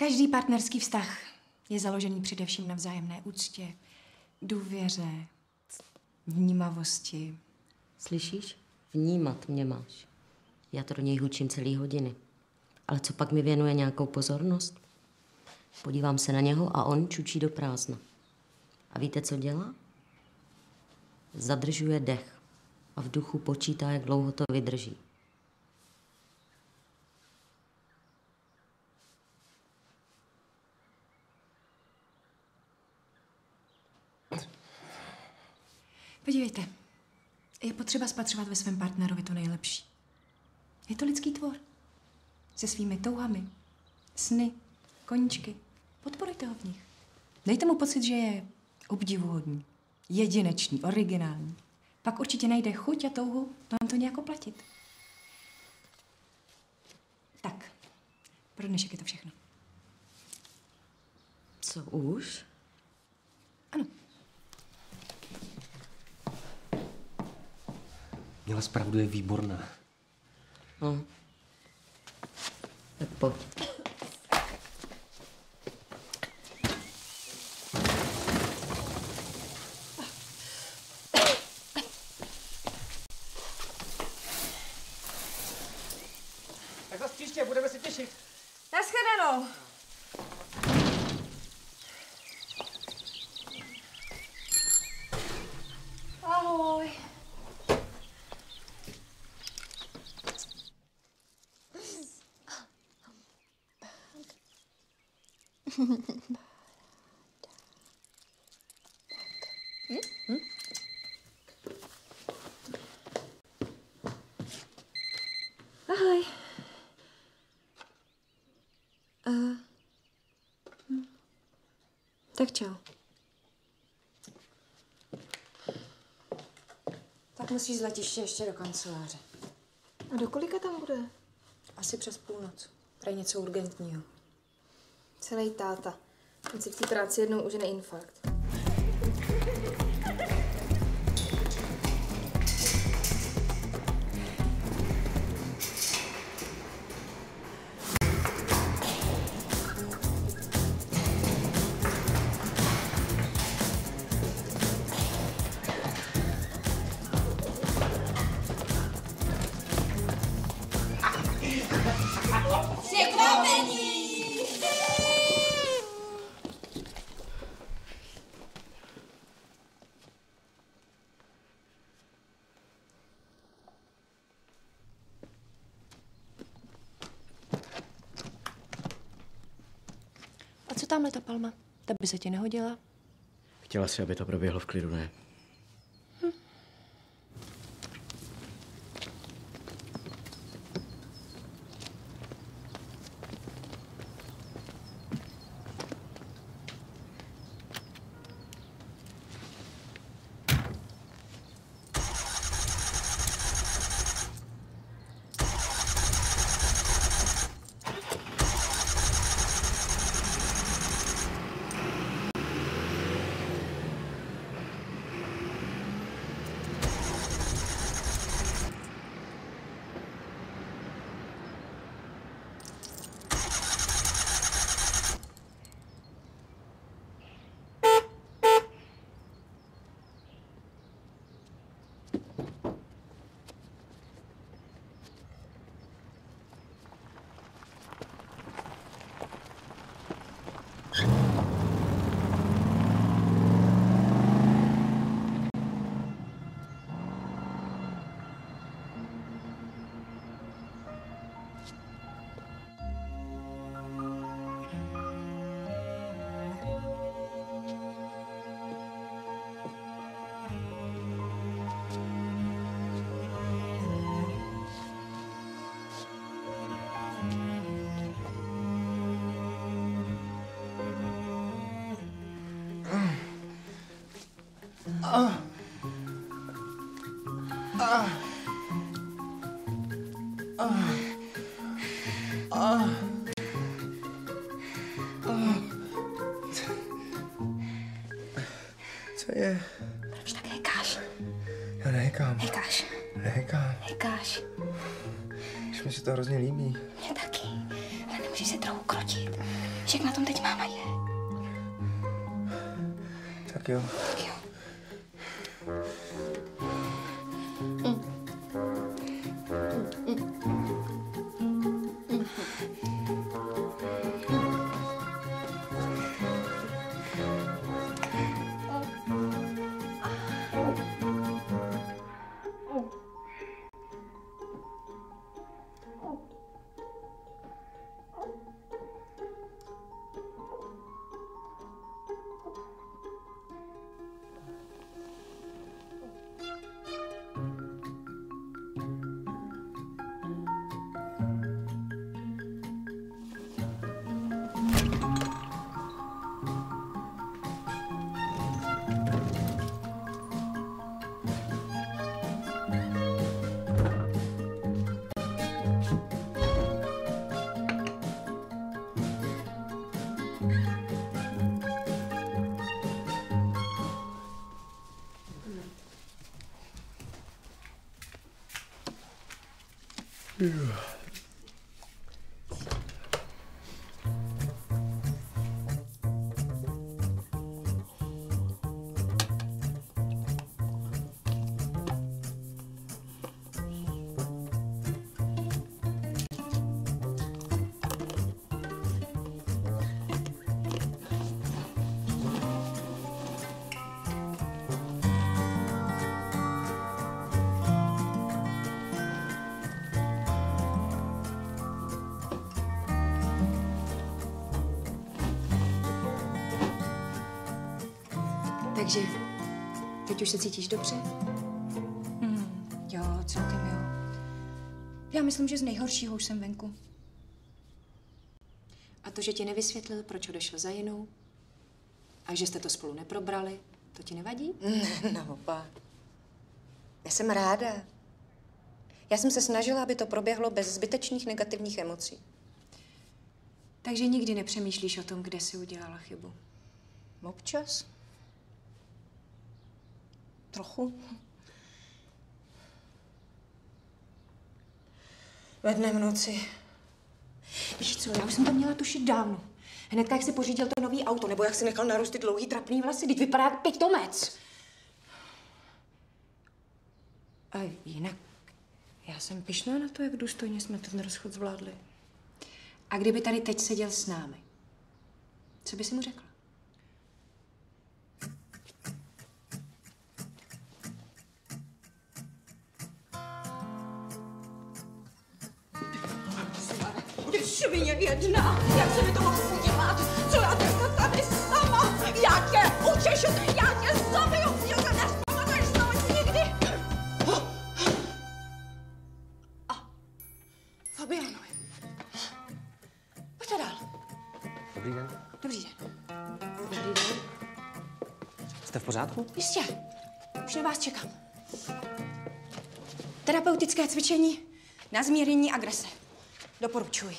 Každý partnerský vztah je založený především na vzájemné úctě, důvěře, vnímavosti. Slyšíš? Vnímat mě máš. Já to do něj hučím celý hodiny. Ale co pak mi věnuje nějakou pozornost? Podívám se na něho a on čučí do prázdna. A víte, co dělá? Zadržuje dech a v duchu počítá, jak dlouho to vydrží. Podívejte, je potřeba spatřovat ve svém partnerovi to nejlepší. Je to lidský tvor. Se svými touhami, sny, koníčky. Podporujte ho v nich. Dejte mu pocit, že je obdivuhodný, jedinečný, originální. Pak určitě najde chuť a touhu vám to nějak oplatit. Tak, pro dnešek je to všechno. Co už? Ano. Měla zpravdu, je výborná. No. Tak pojď. Tak zas příště, budeme se těšit. Naschledanou. Ahoj. Ahoj. Tak čau. Tak musíš z letiště ještě do kanceláře. A do kolika tam bude? Asi přes půlnoc. Tady něco urgentního. Celý táta. On si v té práci jednou užene infarkt. A co tamhle ta palma? Ta by se ti nehodila? Chtěla si, aby to proběhlo v klidu, ne? Co je? Proč tak hekáš? Já nehekám. Hekáš. Nehekám. Hekáš. Už mi se to hrozně líbí. Mě taky. Ale nemůžeš se trochu krotit. Vašek na tom teď máma je. Tak jo. Tak jo. Takže teď už se cítíš dobře? Jo, celkem jo. Já myslím, že z nejhoršího už jsem venku. A to, že ti nevysvětlil, proč odešel za jinou, a že jste to spolu neprobrali, to ti nevadí? Ne, naopak. Já jsem ráda. Já jsem se snažila, aby to proběhlo bez zbytečných negativních emocí. Takže nikdy nepřemýšlíš o tom, kde jsi udělala chybu? Občas. Trochu. Ve dne v noci. Víš co, já už jsem to měla tušit dávno. Hned jak si pořídil to nový auto, nebo jak si nechal narůst ty dlouhý trapný vlasy, teď vypadá jak pitomec. A jinak, já jsem pyšná na to, jak důstojně jsme ten rozchod zvládli. A kdyby tady teď seděl s námi, co by si mu řekla? Svině jedna, jak se mi to mohu udělat? Co já teďka tady sama? Já tě učešu, já tě zabiju, já se nespamatuješ z toho nikdy. A Fabianovi. Pojďte dál. Dobrý den. Dobrý den. Dobrý den. Jste v pořádku? Jistě. Už na vás čekám. Terapeutické cvičení na zmírnění agrese. Doporučuji.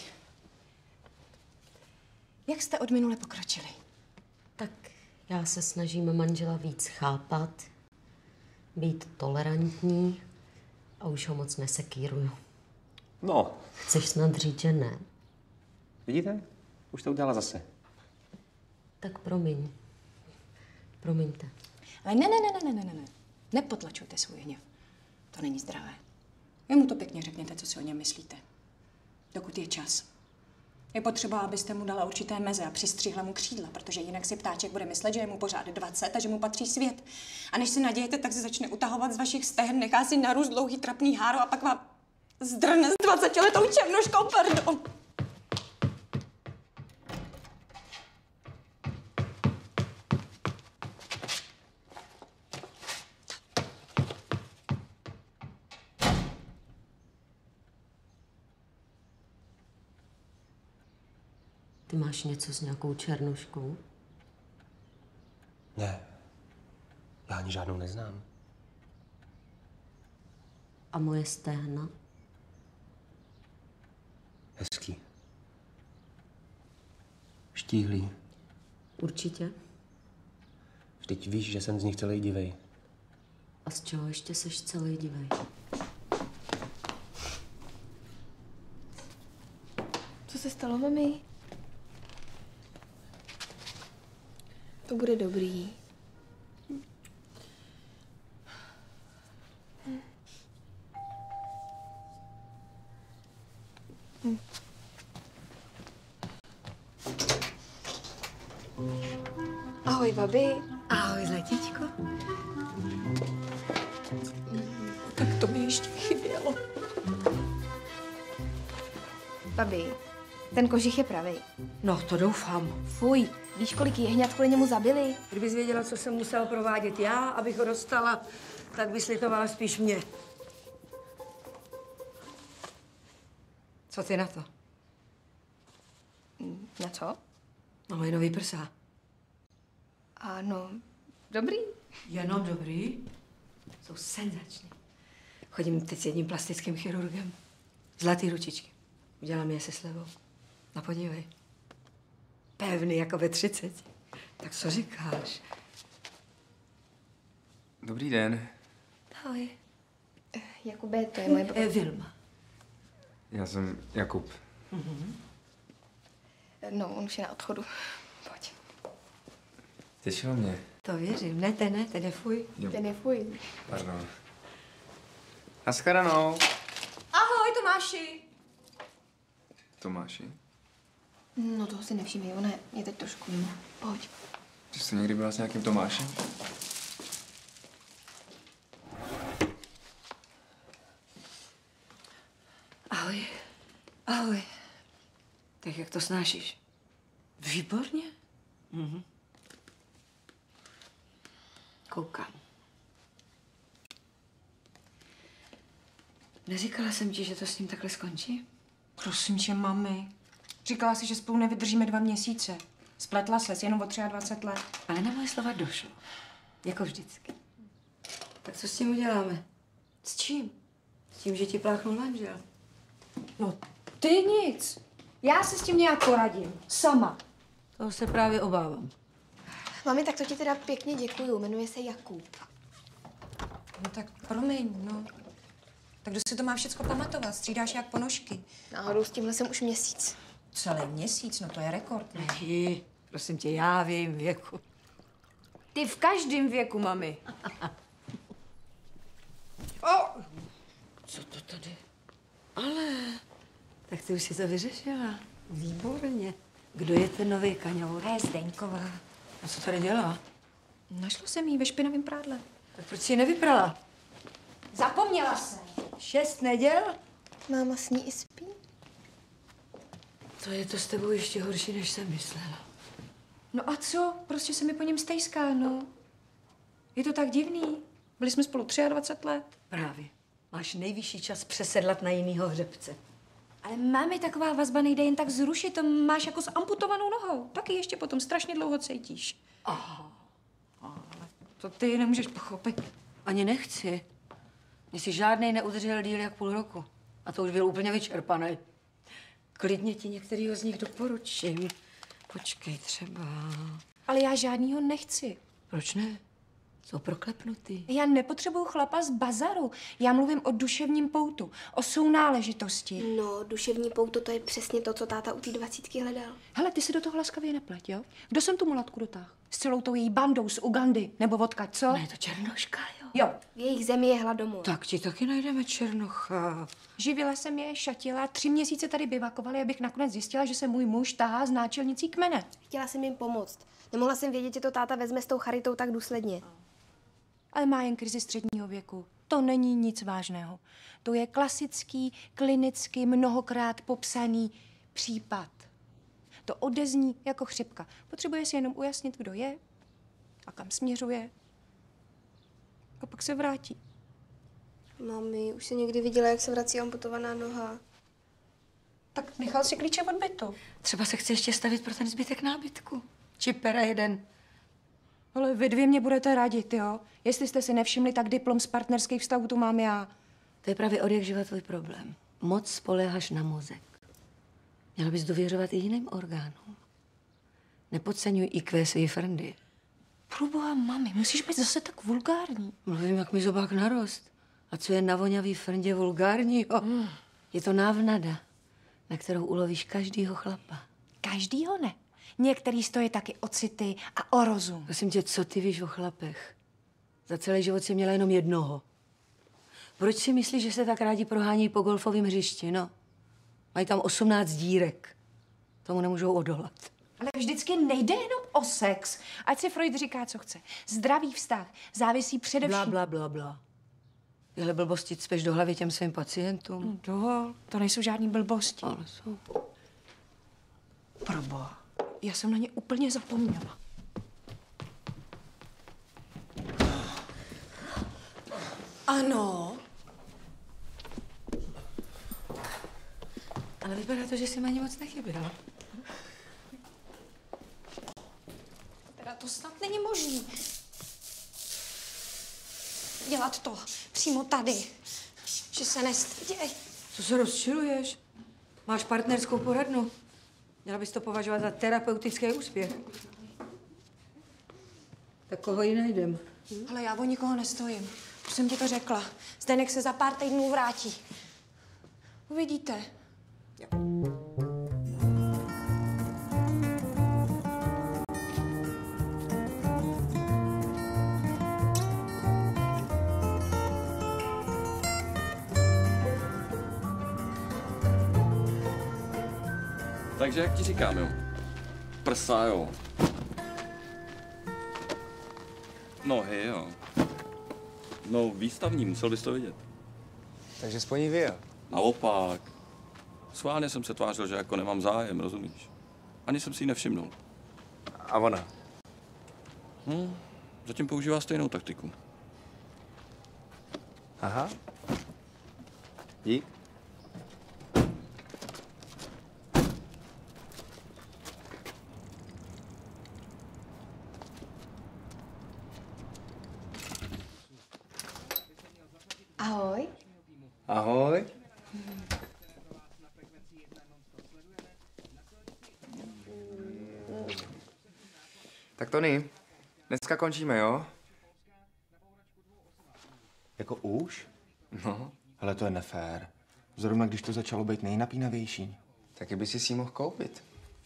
Jak jste od minule pokročili? Tak já se snažím manžela víc chápat, být tolerantní a už ho moc nesekýruju. No, Chceš snad říct, že ne? vidíte? Už to udělala zase. Tak promiň. Promiňte. Ale ne. Nepotlačujte svůj hněv. To není zdravé. Jemu to pěkně řekněte, co si o něm myslíte. Dokud je čas. Je potřeba, abyste mu dala určité meze a přistřihla mu křídla, protože jinak si ptáček bude myslet, že je mu pořád 20 a že mu patří svět. A než se nadějete, tak se začne utahovat z vašich stehen, nechá si narůst dlouhý trapný háro a pak vám zdrne s 20letou černoškou, pardon. Ty máš něco s nějakou černoškou? Ne, já ani žádnou neznám. A moje stehna? Hezký. Štíhlý. Určitě. Vždyť víš, že jsem z nich celý divej. A z čeho ještě seš celý divej? Co se stalo, mami? To bude dobrý. Ahoj, babi. Ahoj, zlatíčko. Tak to mi ještě chybělo. Babi, ten kožich je pravej. No, to doufám. Fuj, víš, kolik jehňat kvůli němu zabili? Kdybys věděla, co jsem musela provádět já, abych ho dostala, tak bys litovala spíš mě. Co ty na to? Na co? No, moje nový prsa. Ano, dobrý. Jenom dobrý. Jsou senzační. Chodím teď s jedním plastickým chirurgem. Zlatý ručičky. Udělám je se slevou. No podívej. Pevný jako ve 30. Tak co říkáš? Dobrý den. Ahoj. Jakube, to je moje babi. Vilma. Já jsem Jakub. No, on už je na odchodu. Pojď. Těšilo mě. To věřím. Ne, ten je fuj. Ten je fuj. Pardon. Naschledanou. Ahoj, Tomáši. Tomáši, No, toho si nevšimej, ona je teď trošku mimo. Pojď. ty jsi někdy byla s nějakým Tomášem? Ahoj. Ahoj. Tak jak to snášíš? Výborně. Koukám. Neříkala jsem ti, že to s ním takhle skončí? Prosím tě, mami. Říkala si, že spolu nevydržíme 2 měsíce. Spletla ses jenom o 23 let. Ale na moje slova došlo. Jako vždycky. Tak co s tím uděláme? S čím? S tím, že ti pláchnul manžel. No, ty nic. Já si s tím nějak poradím. Sama. Toho se právě obávám. Mami, tak to ti teda pěkně děkuju. Jmenuje se Jakub. No tak promiň, no. Tak kdo si to má všecko pamatovat? Střídáš jak ponožky. Náhodou s tímhle jsem už měsíc. Celý měsíc, no to je rekord. Ne? Prosím tě, já v jejím věku. Ty v každém věku, mami. Co to tady? Ale, tak ty už si to vyřešila. Výborně. Kdo je ten nový kaňour? To je Zdeňková. A co tady dělá? Našlo jsem jí ve špinavém prádle. Tak proč si ji nevyprala? Zapomněla jsem. 6 neděl? Máma s ní i spí? To je to s tebou ještě horší, než jsem myslela. No a co? Prostě se mi po něm stejská, no. Je to tak divný. Byli jsme spolu 23 let. Právě. Máš nejvyšší čas přesedlat na jinýho hřebce. Ale mami, taková vazba nejde jen tak zrušit. To máš jako s amputovanou nohou. Taky ještě potom strašně dlouho cítíš. Ale to ty nemůžeš pochopit. Ani nechci. Mě si žádnej neudržel díl jak půl roku. A to už byl úplně vyčerpaný. Klidně ti některýho z nich doporučím. Počkej třeba. Ale já žádnýho nechci. Proč ne? Jsou proklepnutý. Já nepotřebuju chlapa z bazaru. Já mluvím o duševním poutu, o sounáležitosti. No, duševní pouto, to je přesně to, co táta u té 20 hledal. Hele, ty si do toho laskavě nepleť, jo? Kdo jsem tu mulatku dotáhl? S celou tou její bandou z Ugandy, nebo odkaď, co? Ne, je to Černoška, jo? Jo. V jejich zemi je hladomor. Tak ti taky najdeme Černocha. Živila jsem je, šatila, 3 měsíce tady bivakovali, abych nakonec zjistila, že se můj muž tahá z náčelnicí kmene. Chtěla jsem jim pomoct. Nemohla jsem vědět, že to táta vezme s tou charitou tak důsledně. Ale má jen krizi středního věku. To není nic vážného. To je klasický, klinicky, mnohokrát popsaný případ. To odezní jako chřipka. Potřebuje si jenom ujasnit, kdo je a kam směřuje. A pak se vrátí. Mami, už jsi někdy viděla, jak se vrací amputovaná noha? Tak nechal si klíče od bytu. Třeba se chce ještě stavit pro ten zbytek nábytku. Čipera jeden. Ale vy 2 mě budete radit, jo? Jestli jste si nevšimli, tak diplom z partnerských vztahů tu mám já. To je právě odjakživa tvůj problém. Moc spoléháš na mozek. Měla bys důvěřovat i jiným orgánům. Nepodceňuj IQ svý frndy. Proboha, mami, musíš být zase tak vulgární. Mluvím, jak mi zobák narost. A co je na vonavý frndě vulgárního? Je to návnada, na kterou ulovíš každýho chlapa. Každýho ne. Některý stojí taky o city a o rozum. Prosím tě, co ty víš o chlapech? Za celý život jsi měla jenom jednoho. Proč si myslíš, že se tak rádi prohání po golfovém hřišti, no? Mají tam 18 dírek. Tomu nemůžou odolat. Ale vždycky nejde jenom o sex. Ať si Freud říká, co chce. Zdravý vztah závisí především... Bla, bla, bla, bla. Tyhle blbosti cpeš do hlavy těm svým pacientům. Dovol, to nejsou žádný blbosti. Ale jsou. Proboha, já jsem na ně úplně zapomněla. Ano. Ale vypadá to, že jsi ani moc nechyběla. Teda to snad není možný. Dělat to přímo tady. Že se nestyděj. Co se rozčiluješ? Máš partnerskou poradnu. Měla bys to považovat za terapeutický úspěch. Tak koho ji najdem? Ale já o nikoho nestojím. Už jsem ti to řekla. Zdeněk se za pár týdnů vrátí. Uvidíte. Takže jak ti říkám, jo? Prsa, jo. Nohy, jo. No, výstavní, musel bys to vidět. Takže jsi po ní vyjel. Naopak. Sválně jsem se tvářil, že jako nemám zájem, rozumíš? Ani jsem si ji nevšimnul. A ona? Zatím používá stejnou taktiku. Aha. Dík. Ahoj. Ahoj. Tak Tony, dneska končíme, jo? Jako už? No, Ale to je nefér. Zrovna když to začalo být nejnapínavější. taky by si ji mohl koupit.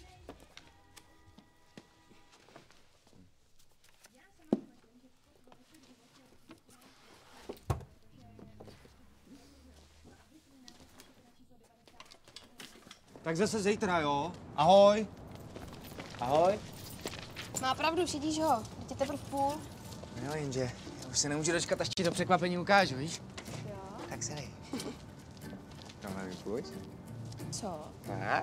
Tak zase zítra, jo? Ahoj. Ahoj. Má pravdu, šidíš ho. Teď je teprve půl. No jenže, já už se nemůžu dočkat, až ti to překvapení ukážu, víš? Jo. Tak se dej. Tohle mi půjď. Co? Tak.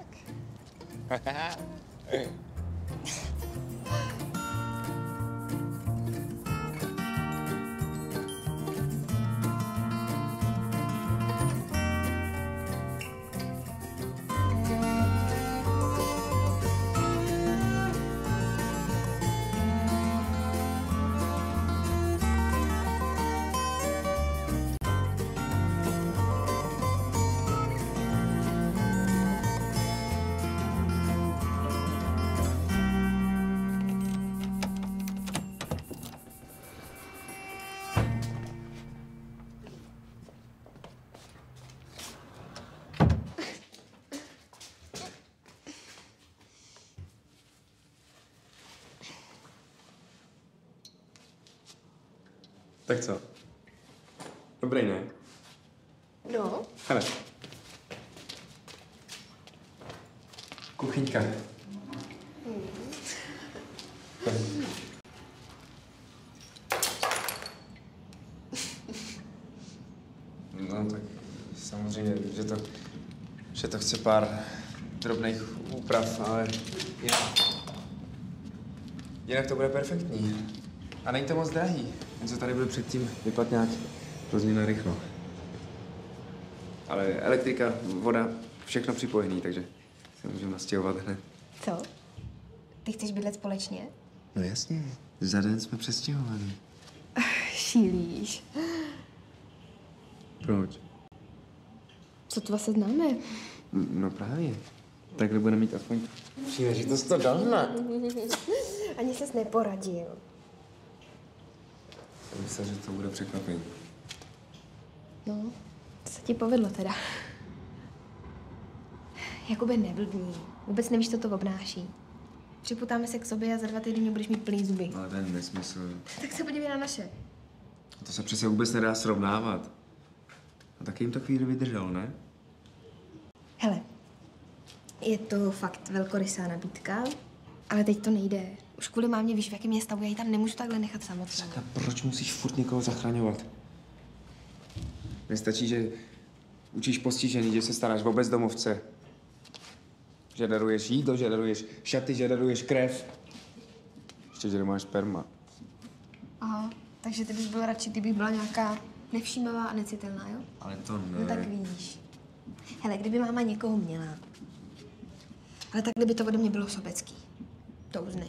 Tak co? Dobrý, ne? No. Hele. Kuchyňka. No tak samozřejmě, že to chce pár drobných úprav, ale jinak to bude perfektní. A není to moc drahý. Jen co tady byl předtím vyplatňák hrozně narychlo. Ale elektrika, voda, všechno připojený, takže se můžeme nastěhovat hned. Co? Ty chceš bydlet společně? No jasně, za den jsme přestěhovaní. Šílíš. Proč? Co to vlastně známe? No právě. Takhle budeme mít aspoň příležitost to dohnat. Ani ses neporadil. Myslím, že to bude překvapení. No, to se ti povedlo teda. Jakube, neblbní. Vůbec nevíš, co to obnáší. Připutáme se k sobě a za 2 týdny budeš mít plný zuby. Ale to je nesmysl. Tak se podívej na naše. To se přece vůbec nedá srovnávat. A taky jim to chvíli vydržel, ne? Hele, je to fakt velkorysá nabídka, ale teď to nejde. Už kvůli mámě víš, v jakém je stavu, já ji tam nemůžu takhle nechat samotnou. A proč musíš furt někoho zachraňovat? Nestačí, že učíš postižený, že se staráš o bezdomovce. Že daruješ jídlo, že daruješ šaty, že daruješ krev. Ještě, že nemáš sperma. Aha, takže ty bys byl radši, kdybych byla nějaká nevšímavá a necitelná, jo? Ale to ne. No tak víš. Hele, kdyby máma někoho měla, ale tak kdyby to ode mě bylo sobecký. To uznej.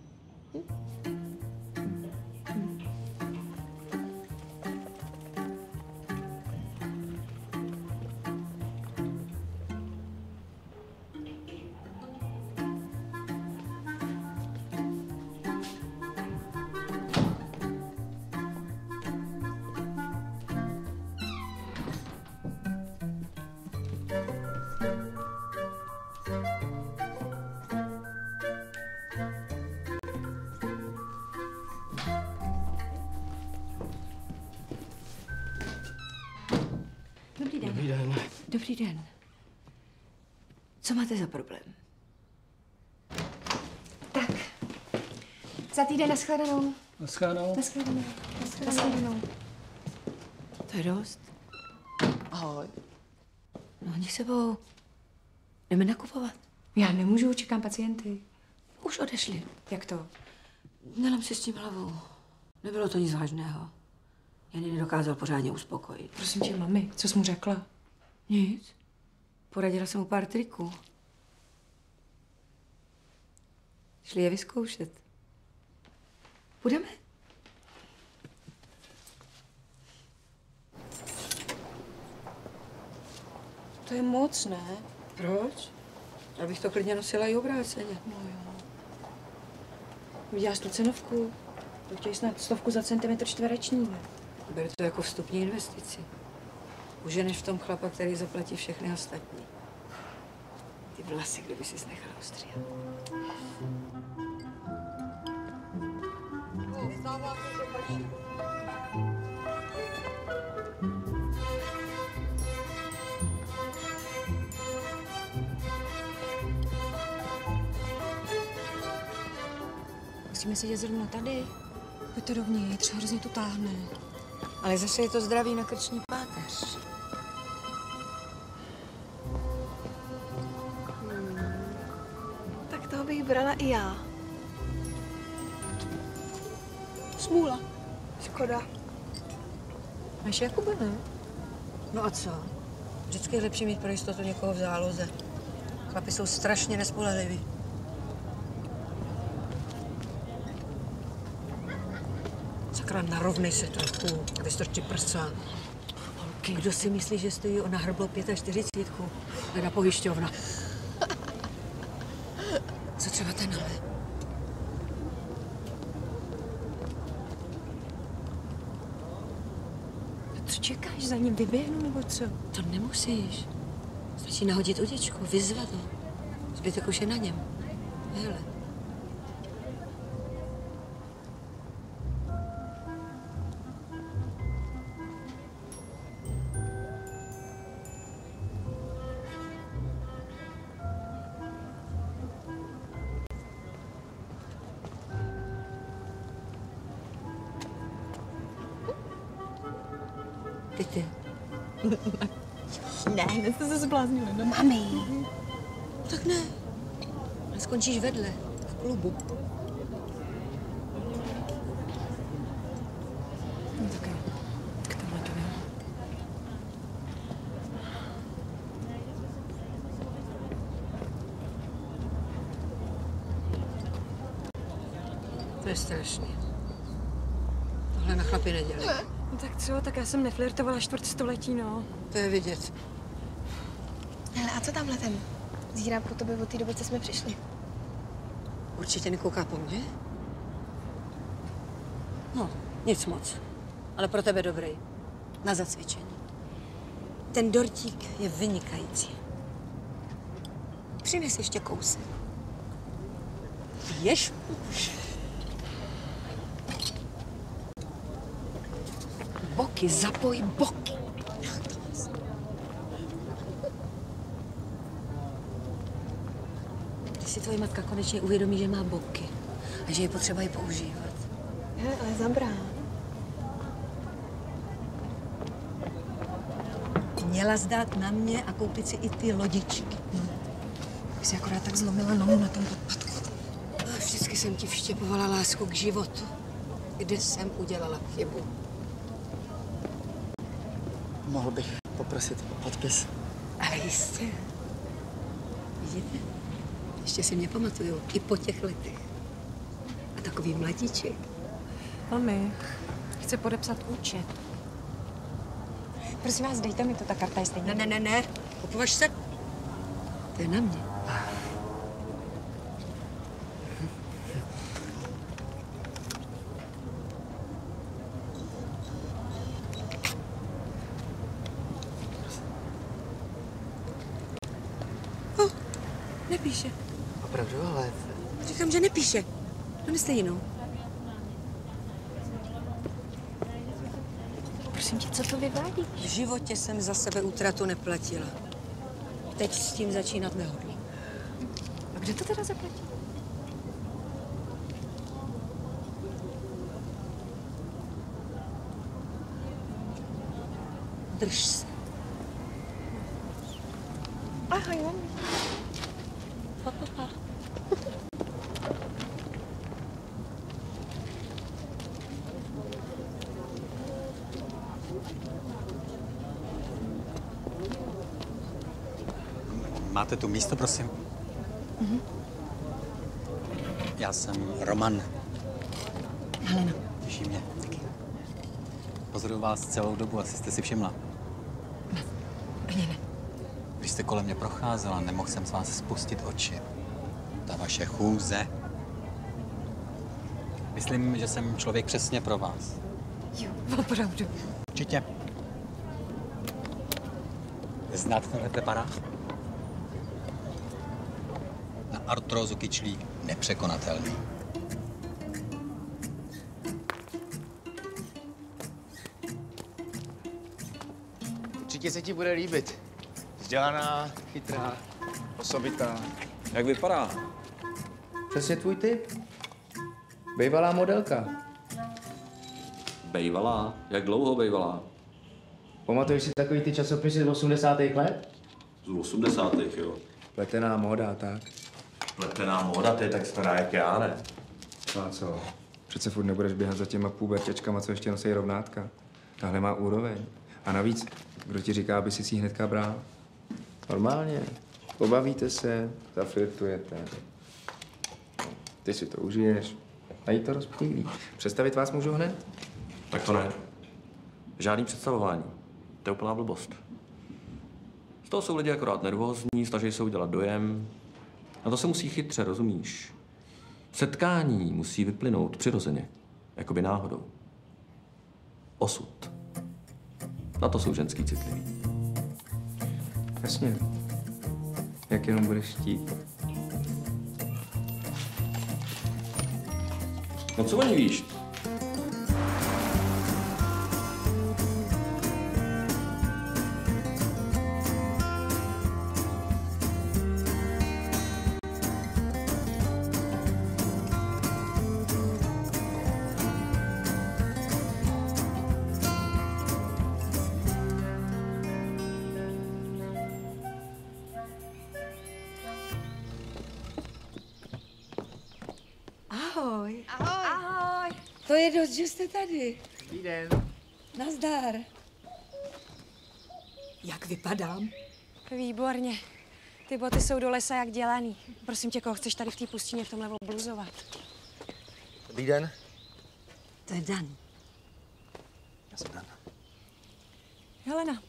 Dobrý den. Dobrý den. Dobrý den. Co máte za problém? Tak. Za týden nashledanou. Naschledanou. Nashledanou. Nashledanou. To je dost. Ahoj. No, oni sebou. Jdeme nakupovat. Já nemůžu, čekám pacienty. Už odešli. Jak to? Nelám si s tím hlavou. Nebylo to nic vážného. Jen ji nedokázal pořádně uspokojit. Prosím tě, mami, co jsi mu řekla? Nic. Poradila jsem mu pár triků. Šli je vyzkoušet. Půjdeme? To je moc, ne? Proč? Já bych to klidně nosila i obráceně. No jo. Viděla jsi tu cenovku? To chtějí snad 100 za centimetr čtvereční, ne? Beru to jako vstupní investici. Uženeš v tom chlapa, který zaplatí všechny ostatní. Ty vlasy, kdyby jsi nechala ostříhat. Musíme sedět zrovna tady. Pojďte dovnitř, hrozně to táhne. Ale zase je to zdraví na krční páteř. Tak toho bych brala i já. Smůla. Škoda. Máš Jakuba, ne? No a co? Vždycky je lepší mít pro jistotu někoho v záloze. Chlapi jsou strašně nespolehliví. Sakra, narovnej se trochu, vystrčí prsa. Kdo si myslí, že stojí o nahrblo 45? Hledá pojišťovna. Co třeba tenhle? Co čekáš, za ním vyběhnu, nebo co? To nemusíš. Stačí nahodit udičku, vyzvat ho. Zbytek už je na něm. Hele. Ty. Ne, jste se zbláznili, no mami. Tak ne. Ale skončíš vedle, v klubu. No tak jo, k tohle to jde. To je strašný. Tohle na chlapi nedělej. No tak co, tak já jsem neflirtovala čtvrtstoletí, no. To je vidět. Hele, a co tamhle ten? Zírá po tobě od té doby, co jsme přišli. Určitě nekouká po mně? No, nic moc. Ale pro tebe dobrý. Na zacvičení. Ten dortík je vynikající. Přines ještě kousek. Jež už. Boky, zapoj boky. Ty si tvoje matka konečně uvědomí, že má boky a že je potřeba je používat. Ne, ale zabrá. Měla zdát na mě a koupit si i ty lodičky. Ty jsi akorát tak zlomila nohu na tom podpadku. A vždycky jsem ti vštěpovala lásku k životu. Kde jsem udělala chybu? Mohl bych poprosit o podpis? Ale jistě. Vidíte? Ještě si mě pamatuju, i po těch letech. A takový mladíček. Mami, chce podepsat účet. Prosím vás, dejte mi to, ta karta je stejně. Ne. Opovaž se. To je na mě. Nepíše. Opravdu, ale... Říkám, že nepíše. Doneste jinou. Prosím tě, co to vyvádí? V životě jsem za sebe útratu neplatila. Teď s tím začínat nehodlím. A kde to teda zaplatí? Drž se. Ahoj, mami. Máte tu místo, prosím? Já jsem Roman. Helena. Těší mě. Pozoruju vás celou dobu, asi jste si všimla. Ani ne. Když jste kolem mě procházela, nemohl jsem z vás spustit oči. Ta vaše chůze. Myslím, že jsem člověk přesně pro vás. Jo, opravdu. Určitě. Znáte tenhle preparát? Na artrózu kyčlí nepřekonatelný. Určitě se ti bude líbit. Vzdělaná, chytrá, osobitá. Jak vypadá? Přesně tvůj typ. Bejvalá modelka. Bejvalá? Jak dlouho bejvalá? Pamatuješ si takový ty časopisy z 80. let? Z 80. jo. Pletená móda a tak. Pletená móda, to je tak stará jak já, ne? No a co? Přece furt nebudeš běhat za těma puberťačkama, co ještě nosí rovnátka. Tahle má úroveň. A navíc, kdo ti říká, aby si ji hnedka bral? Normálně. Pobavíte se, zaflirtujete. Ty si to užiješ a jí to rozptýlí. Představit vás můžu hned? Tak to ne. Žádný představování. To je úplná blbost. Z toho jsou lidi akorát nervózní, snaží se udělat dojem. A to se musí chytře, rozumíš? Setkání musí vyplynout přirozeně, jakoby náhodou. Osud. Na to jsou ženský citliví. Jasně. Jak jenom budeš chtít. No co oni víš? Ahoj. Ahoj. Ahoj. To je dost, že jste tady. Dobrý den. Nazdar. Jak vypadám? Výborně. Ty boty jsou do lesa jak dělaný. Prosím tě, koho chceš tady v té pustině v tomhle obluzovat? Dobrý den. To je Dan. Já jsem Dan. Helena.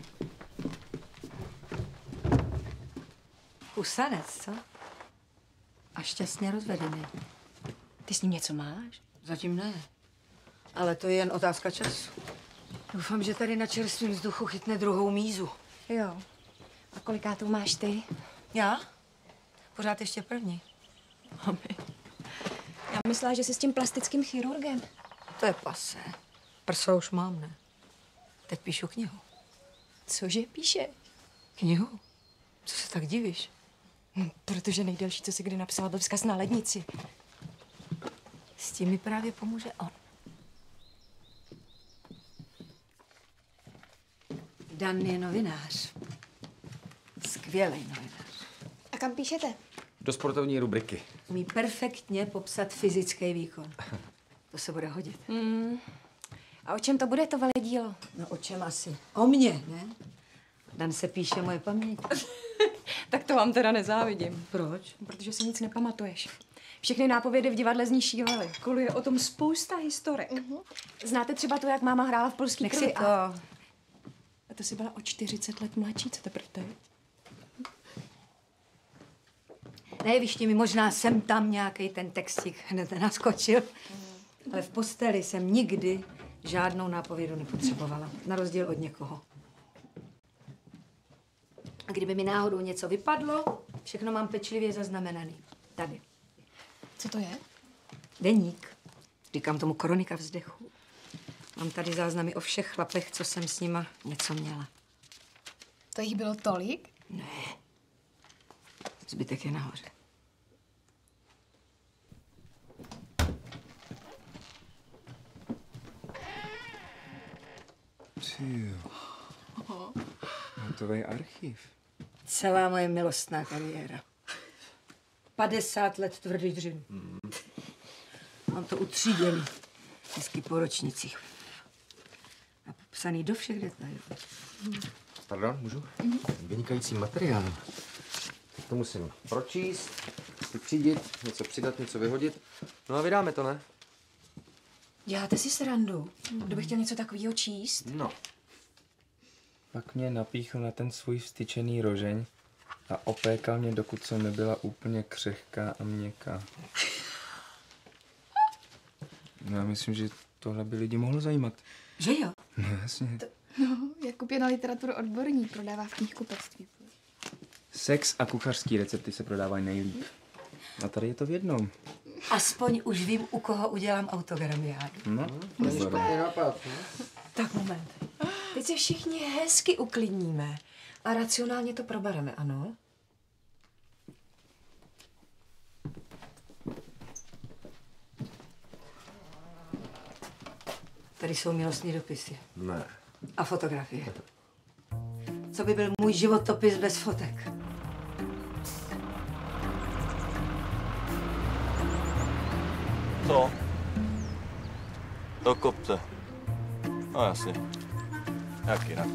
Kusanec, co? A šťastně rozvedený. Ty s ním něco máš? Zatím ne. Ale to je jen otázka času. Doufám, že tady na čerstvém vzduchu chytne druhou mízu. Jo. A kolikátou máš ty? Já? Pořád ještě první. Mami. Myslela, že jsi s tím plastickým chirurgem. To je pasé. Prso už mám, ne? Teď píšu knihu. Cože píše? Knihu? Co se tak divíš? No, protože nejdelší, co jsi kdy napsala, byl vzkaz na lednici. S tím mi právě pomůže on. Dan je novinář. Skvělý novinář. A kam píšete? Do sportovní rubriky. Umí perfektně popsat fyzický výkon. To se bude hodit. A o čem to bude, to veledílo? No o čem asi? O mně, ne? Dan se píše moje paměť. Tak to vám teda nezávidím. Proč? Protože si nic nepamatuješ. Všechny nápovědy v divadle zní šílely. Koluje o tom spousta historek. Znáte třeba to, jak máma hrála v polský Nech si krvi? to. A to si byla o 40 let mladší, co teprve teď? Nevíš, mi možná sem tam nějaký ten textík hned naskočil. Ale v posteli jsem nikdy žádnou nápovědu nepotřebovala. Na rozdíl od někoho. A kdyby mi náhodou něco vypadlo, všechno mám pečlivě zaznamenaný. Tady. Co to je? Deník. Říkám tomu kronika vzdechu. Mám tady záznamy o všech chlapech, co jsem s nima něco měla. To jich bylo tolik? Ne. Zbytek je nahoře. Hotový archiv. Celá moje milostná kariéra. 50 let tvrdý dřin. Mám to utříděný. Hezky po ročnicích. A popsaný do všech detailů. Pardon, můžu? Vynikající materiál. To musím pročíst, vytřídit, něco přidat, něco vyhodit. No a vydáme to, ne? Děláte si srandu? Kdo by chtěl něco takového číst? No. Pak mě napíchl na ten svůj vstyčený rožeň a opékal mě, dokud jsem nebyla úplně křehká a měkká. No, já myslím, že tohle by lidi mohlo zajímat. Že jo? No jasně. No, Jakub je na literaturu odborník, prodává v knihkupectví. Sex a kuchařský recepty se prodávají nejlíp. A tady je to v jednom. Aspoň už vím, u koho udělám autogramiádu. No, Špatný nápad. Tak moment. Teď se všichni hezky uklidníme a racionálně to probereme, ano? Tady jsou milostní dopisy. Ne. A fotografie. Co by byl můj životopis bez fotek? Co? Do kopce. No jasně. Jak jinak.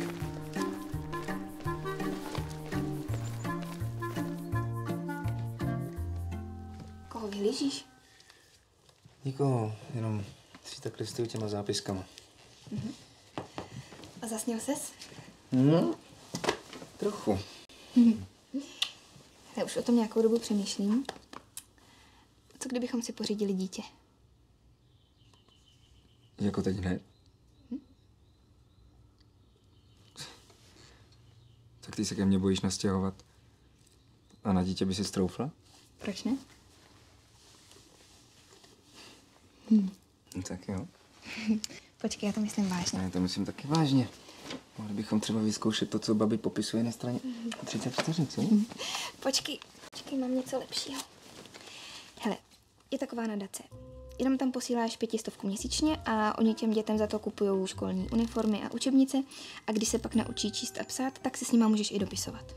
Koho vyhlížíš? Nikoho, jenom si tak listuju těma zápiskama. A zasněl ses? No, trochu. Já už o tom nějakou dobu přemýšlím. Co kdybychom si pořídili dítě? Jako teď hned? Tak ty se ke mně bojíš nastěhovat. A na dítě by si stroufla? Proč ne? No, tak jo. Počkej, já to myslím vážně. Já to myslím taky vážně. Mohli bychom třeba vyzkoušet to, co babi popisuje na straně 34, co? Počkej, mám něco lepšího. Hele, je taková nadace. Jenom tam posíláš 500 měsíčně a oni těm dětem za to kupují školní uniformy a učebnice a když se pak naučí číst a psát, tak se s nima můžeš i dopisovat.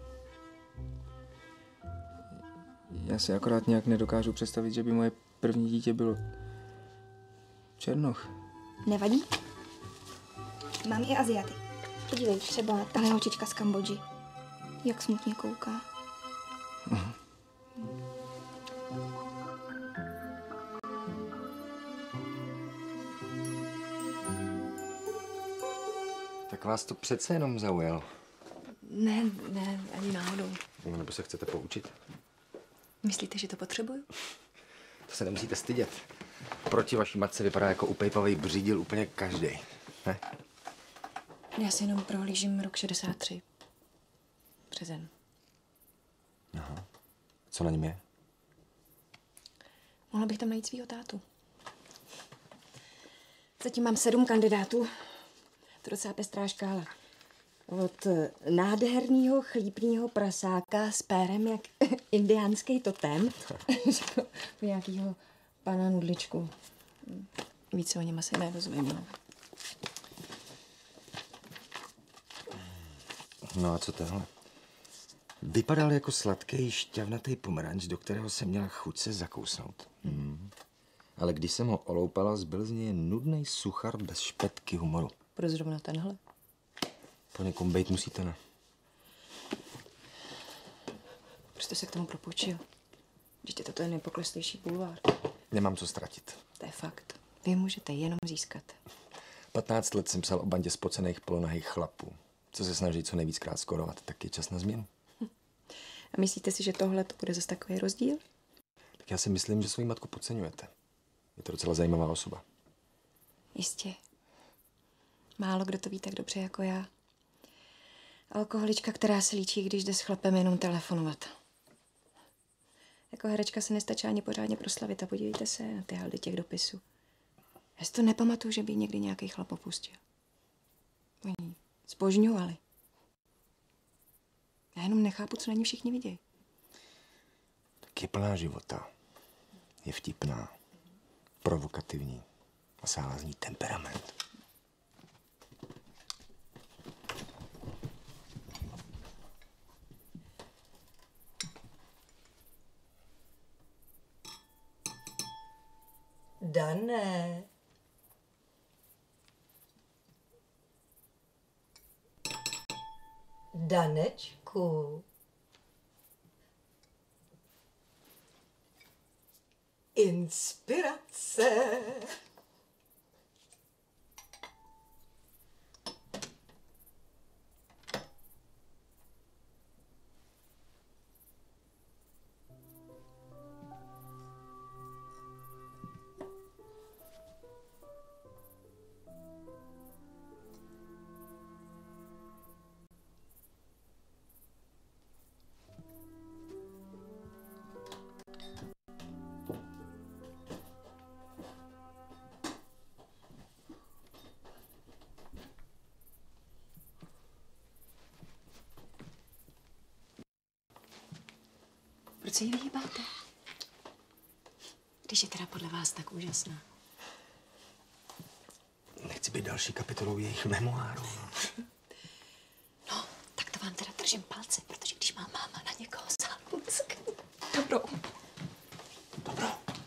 Já si akorát nějak nedokážu představit, že by moje první dítě bylo černoch. Nevadí? Mám i Aziaty. Podívej, třeba tahle holčička z Kambodži. Jak smutně kouká. Tak vás to přece jenom zaujalo. Ne, ani náhodou. No, nebo se chcete poučit? Myslíte, že to potřebuju? To se nemusíte stydět. Proti vaší matce vypadá jako upejpavý břídil úplně každý. Ne? Já si jenom prohlížím rok 63. Březen. Aha. Co na něm je? Mohla bych tam najít svýho tátu. Zatím mám 7 kandidátů. To docela pestrá škála. Od nádherného chlípného prasáka s pérem jak indiánský totem po nějakýho pana nudličku. Více o něm asi nedozvím. No a co tohle? Vypadal jako sladký, šťavnatý pomeranč, do kterého jsem měla chuť se zakousnout. Ale když jsem ho oloupala, zbyl z něj nudnej suchar bez špetky humoru. Proč zrovna tenhle? Po někom bejt musíte, ne? Proč jste se k tomu propůjčil? Vždyť toto je nejpokleslejší bulvár. Nemám co ztratit. To je fakt. Vy můžete jenom získat. 15 let jsem psal o bandě spocených polonahých chlapů, co se snaží co nejvíckrát skorovat, tak je čas na změnu. A myslíte si, že tohle to bude zase takový rozdíl? Tak já si myslím, že svoji matku podceňujete. Je to docela zajímavá osoba. Jistě. Málo kdo to ví tak dobře jako já. Alkoholička, která se líčí, když jde s chlapem jenom telefonovat. Jako herečka se nestačí ani pořádně proslavit a podívejte se na ty haldy těch dopisů. Já si to nepamatuju, že by někdy nějaký chlap opustil. Oni zbožňovali. Já jenom nechápu, co na ní všichni vidějí. Tak je plná života. Je vtipná, provokativní a sálá z ní temperament. Dané. Danečku. Inspirace. Proč se jí vyhýbáte? Když je teda podle vás tak úžasná. Nechci být další kapitolou jejich memoárů. No, tak to vám teda držím palce, protože když má máma na někoho zálusk. Dobrou. Dobrou.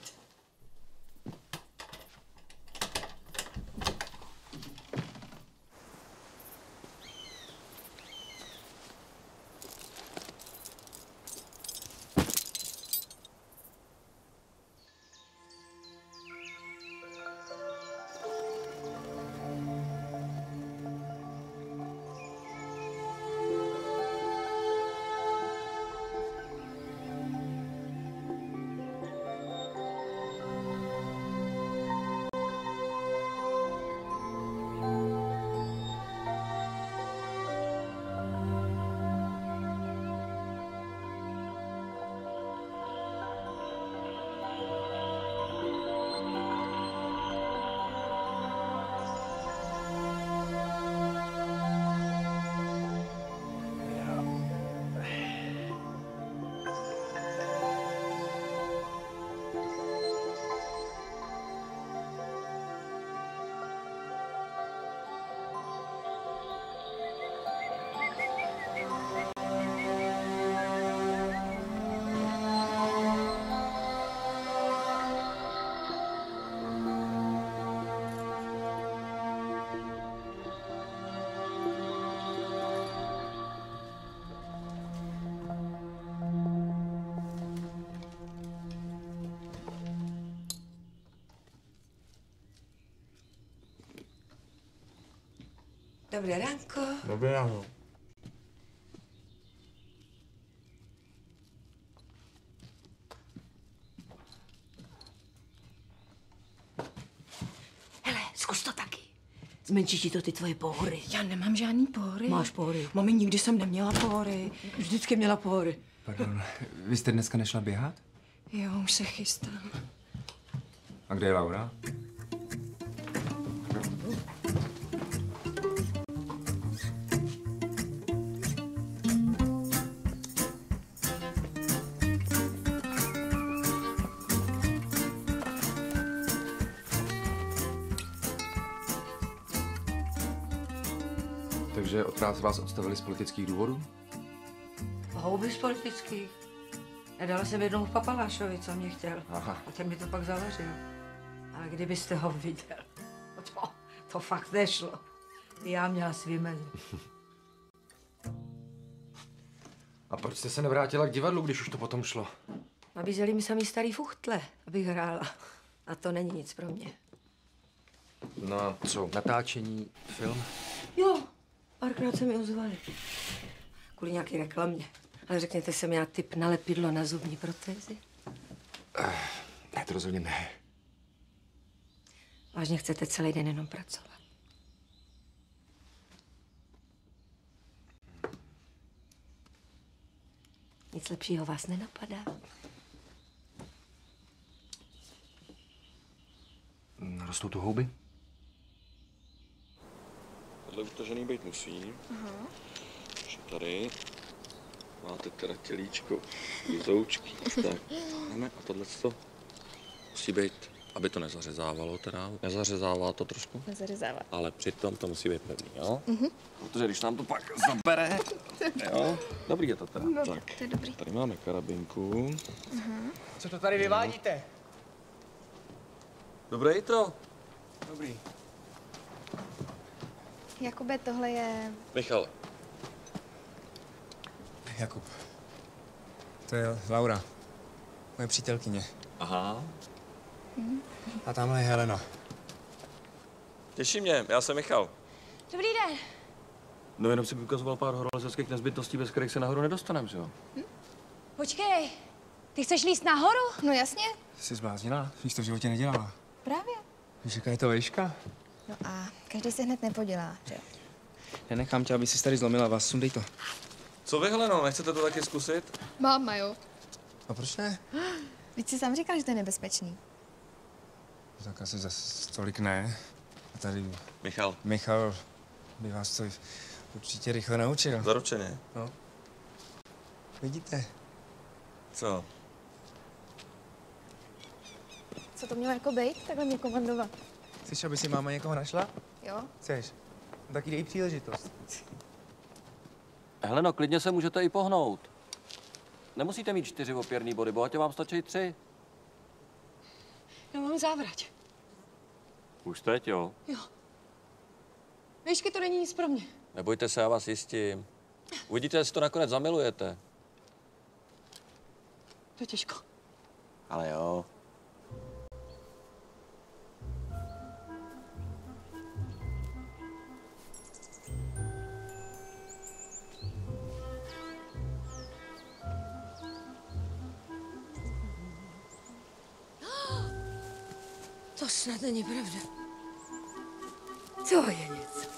Dobré ránko. Dobré ráno. Hele, zkus to taky. Zmenší ti to ty tvoje pohory. Já nemám žádný pohory. Máš pohory. Mami, nikdy jsem neměla pohory. Vždycky měla pohory. Pardon, vy jste dneska nešla běhat? Jo, už se chystám. A kde je Laura? Takže od vás odstavili z politických důvodů? Houby z politických. Nedala jsem jednomu papalášovi, co mě chtěl. Aha. A ten mi to pak zavařil. Ale kdybyste ho viděl, to fakt nešlo. Já měla svý mezi. A proč jste se nevrátila k divadlu, když už to potom šlo? Nabízeli mi sami starý fuchtle, abych hrála. A to není nic pro mě. No a co, natáčení, film? Jo, párkrát se mi ozvali. Kvůli nějaký reklamě. Ale řekněte, jsem já typ na lepidlo na zubní protézy? Ne, to rozhodně ne. Vážně chcete celý den jenom pracovat? Nic lepšího vás nenapadá? Rostou tu houby? Tohle utažený být musí. Že tady máte teda tělíčko, jizoučky, tak. A tohle to musí být, aby to nezařezávalo teda. Nezařezává to trošku? Nezařezává. Ale přitom to musí být pevný, jo? Protože když nám to pak zabere, jo? Dobrý je to teda. No, tak, to je dobrý. tady máme karabinku. Co to tady vyvádíte? Dobré jitro. Dobrý. Jakube, tohle je... Michal. Jakub. To je Laura. Moje přítelkyně. Aha. A tamhle je Helena. Těší mě, já jsem Michal. Dobrý den. No jenom si ukazoval pár horolezeckých nezbytností, bez kterých se nahoru nedostaneme, že jo? Počkej, ty chceš líst nahoru? No jasně. Jsi zbláznila? Víš, to v životě nedělala. Právě. Víš, jaká je to výška? No a každý se hned nepodělá, že jo? Nenechám tě, aby si tady zlomila vás. Sundej to. Co vy, Heleno, nechcete to taky zkusit? Máma, jo. A proč ne? Víc jsi sám říkal, že to je nebezpečný. Tak asi zas tolik ne. A tady Michal by vás to určitě rychle naučil. Zaručeně. No. Vidíte? Co? Co to mělo jako být, takhle mě komandovat? Chceš, aby si máma někoho našla? Jo? Chceš? No, tak dej příležitost. Heleno, klidně se můžete i pohnout. Nemusíte mít 4 opěrný body, bohatě vám stačí 3. Já mám závrať. Už teď, jo? Jo. Výšky to není nic pro mě. Nebojte se, já vás jistím. Uvidíte, jestli to nakonec zamilujete. To je těžko. Ale jo. To snad není pravda. To je něco.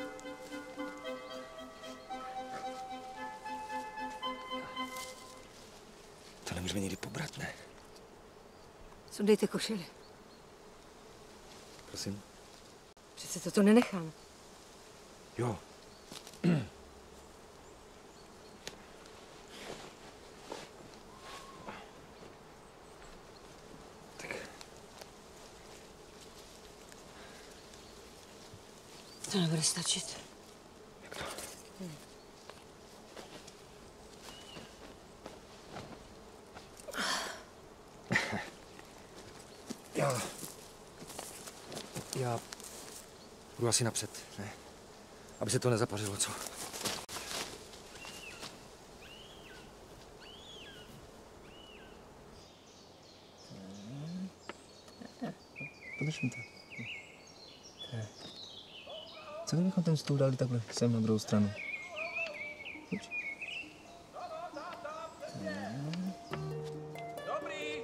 To nemůžeme někdy pobrat, ne? Sundejte košili. Prosím? Přece toto nenechám. Jo. To nebude stačit. Jak to? Já budu asi napřed, ne? Aby se to nezapařilo, co? Podrž mi to. Co kdybychom ten stůl dali takhle sem na druhou stranu? Pojď. Dobrý.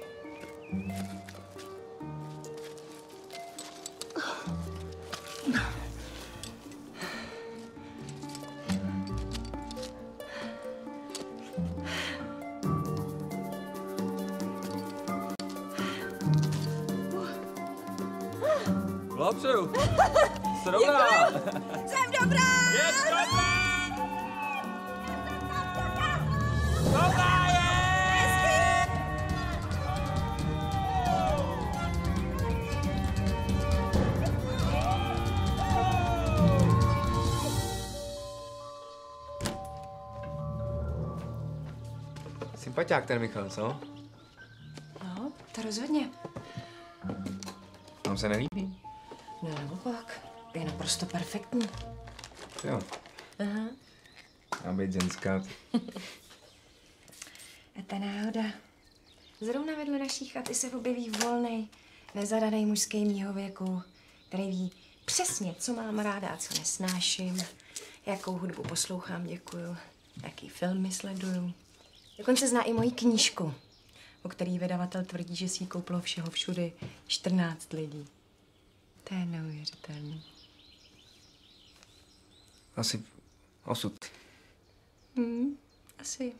Blahopřeju. Srovná. Jsem dobrá! Je dobrá! Dobrá je! Sympatiák ten Michal, co? No, to rozhodně. Vám se nelíbí? No, naopak. Je naprosto perfektní. Jo. Aha. Má být ženská. A ta náhoda. Zrovna vedle naší chaty se objeví volnej, nezadaný mužský mýho věku, který ví přesně, co mám ráda a co nesnáším, jakou hudbu poslouchám, děkuju, jaký filmy sleduju. Dokonce zná i moji knížku, o který vydavatel tvrdí, že si ji koupilo všeho všudy 14 lidí. To je neuvěřitelný. Asi osud. Asi.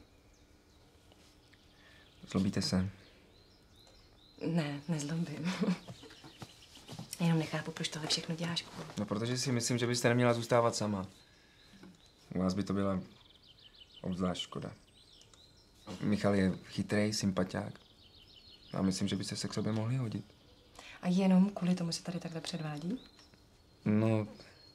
Zlobíte se? Ne, nezlobím. Jenom nechápu, proč tohle všechno děláš. No, protože si myslím, že byste neměla zůstávat sama. U vás by to byla obzvlášť škoda. Michal je chytrý, sympatiák. A myslím, že byste se k sobě mohli hodit. A jenom kvůli tomu se tady takhle předvádí? No,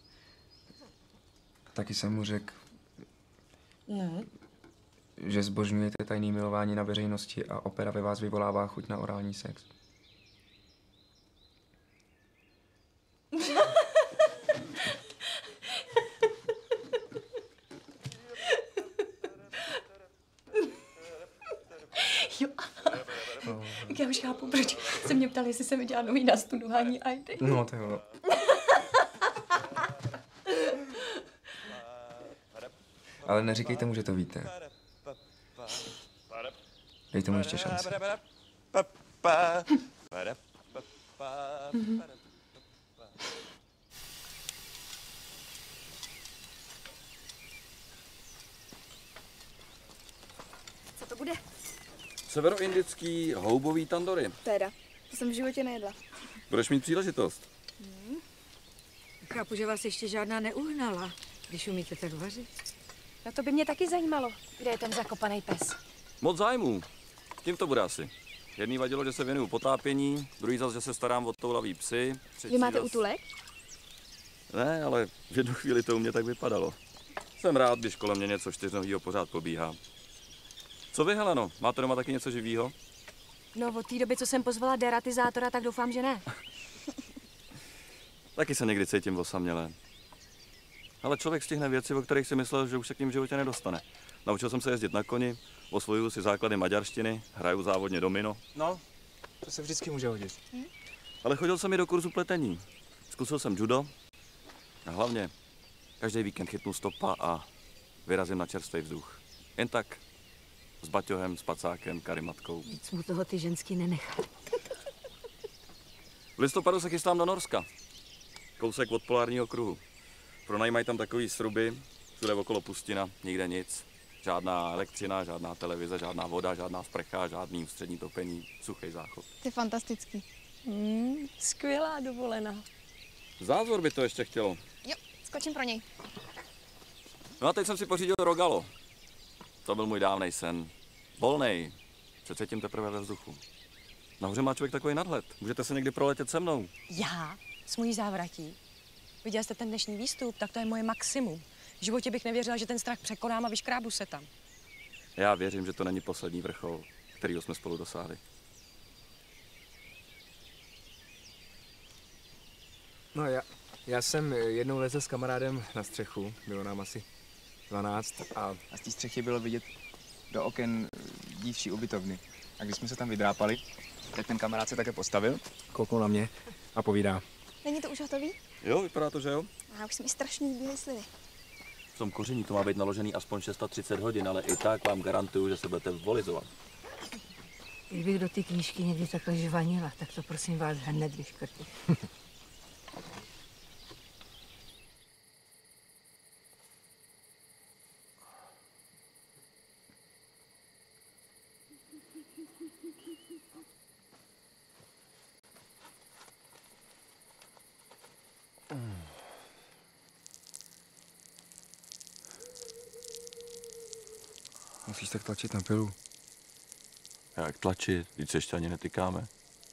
taky jsem mu řekl, No. že zbožňujete tajný milování na veřejnosti a opera ve vás vyvolává chuť na orální sex. Jo. Tak já už chápu, proč se mě ptali, jestli jsem viděla nový nastudování Aidy. No, to jo. Ale neříkejte mu, že to víte. Dejte mu ještě šanci. Co to bude? Severoindický houbový tandoori. Teda, to jsem v životě nejedla. Budeš mít příležitost. Chápu, že vás ještě žádná neuhnala, když umíte tak vařit. No to by mě taky zajímalo, kde je ten zakopaný pes. Moc zájmů. Tím to bude asi. Jedný vadilo, že se věnuju potápění, druhý zase, že se starám o toulavý psy. Vy máte útulek? Ne, ale v jednu chvíli to u mě tak vypadalo. Jsem rád, když kolem mě něco čtyřnohýho pořád pobíhá. Co vy, Heleno? Máte doma taky něco živýho? No od té doby, co jsem pozvala deratizátora, tak doufám, že ne. Taky se někdy cítím osamělé. Ale člověk stihne věci, o kterých si myslel, že už se k ním v životě nedostane. Naučil jsem se jezdit na koni, osvojuju si základy maďarštiny, hraju závodně domino. No, to se vždycky může hodit. Ale chodil jsem i do kurzu pletení. Zkusil jsem judo a hlavně každý víkend chytnu stopa a vyrazím na čerstvý vzduch. Jen tak, s baťohem, s pacákem, karimatkou. Víc mu toho ty ženský nenechá. V listopadu se chystám do Norska. Kousek od polárního kruhu. Pronajímají tam takový sruby, všude okolo pustina, nikde nic. Žádná elektřina, žádná televize, žádná voda, žádná sprcha, žádný ústřední topení, suchý záchod. To je fantastický. Skvělá dovolená. Zázor by to ještě chtělo. Jo, skočím pro něj. No a teď jsem si pořídil Rogalo. To byl můj dávnej sen. Volnej. Se cítím teprve ve vzduchu. Nahoře má člověk takový nadhled. Můžete se někdy proletět se mnou. Já? S mojí závratí? Viděl jste ten dnešní výstup? Tak to je moje maximum. V životě bych nevěřila, že ten strach překonám a vyškrábu se tam. Já věřím, že to není poslední vrchol, kterýho jsme spolu dosáhli. No já jsem jednou lezl s kamarádem na střechu, bylo nám asi 12 a z té střechy bylo vidět do oken dívčí ubytovny. A když jsme se tam vydrápali, tak ten kamarád se také postavil, kouknul na mě a povídá. Není to už hotový? Jo, vypadá to, že jo? A už se mi strašně zbíhají slivy. V tom koření to má být naložený aspoň 630 hodin, ale i tak vám garantuju, že se budete volizovat. Kdybych do té knížky někdy takhle žvanila, tak to prosím vás hned vyškrtli. Musíš tak tlačit na pilu. Jak tlačit? Vždyť se ještě ani netykáme.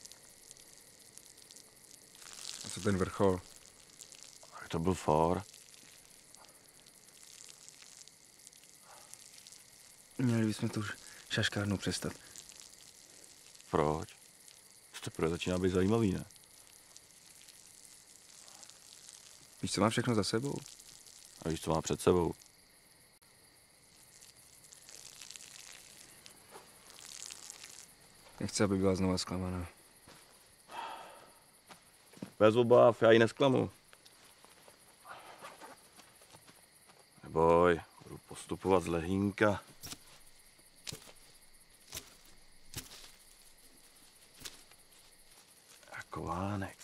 A co ten vrchol? Tak to byl for. Měli bychom tu šaškárnu přestat. Proč? To teprve začíná být zajímavý, ne? Víš, co má všechno za sebou? A víš, co má před sebou? Nechci, aby byla znova zklamaná. Bez obav, já ji nesklamu. Neboj, budu postupovat z lehínka. Jako vánek.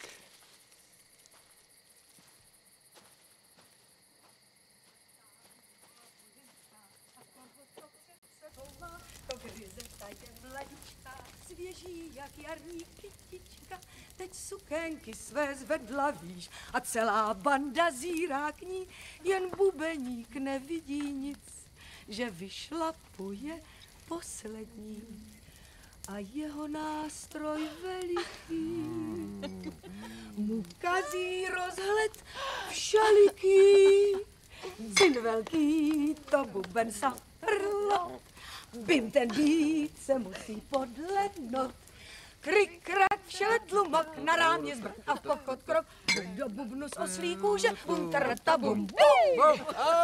Svěží jak jarní kytička, teď sukénky své zvedla výš a celá banda zírá k ní, jen bubeník nevidí nic, že vyšlapuje poslední a jeho nástroj veliký mu kazí rozhled všeliký. Syn velký to buben saprlo, bim ten být se musí podlednout. Krik, krak, všelet, tlumok, na rámě zbrk a v pochod krok. Do bubnu z oslí kůže, trta, bum, bum.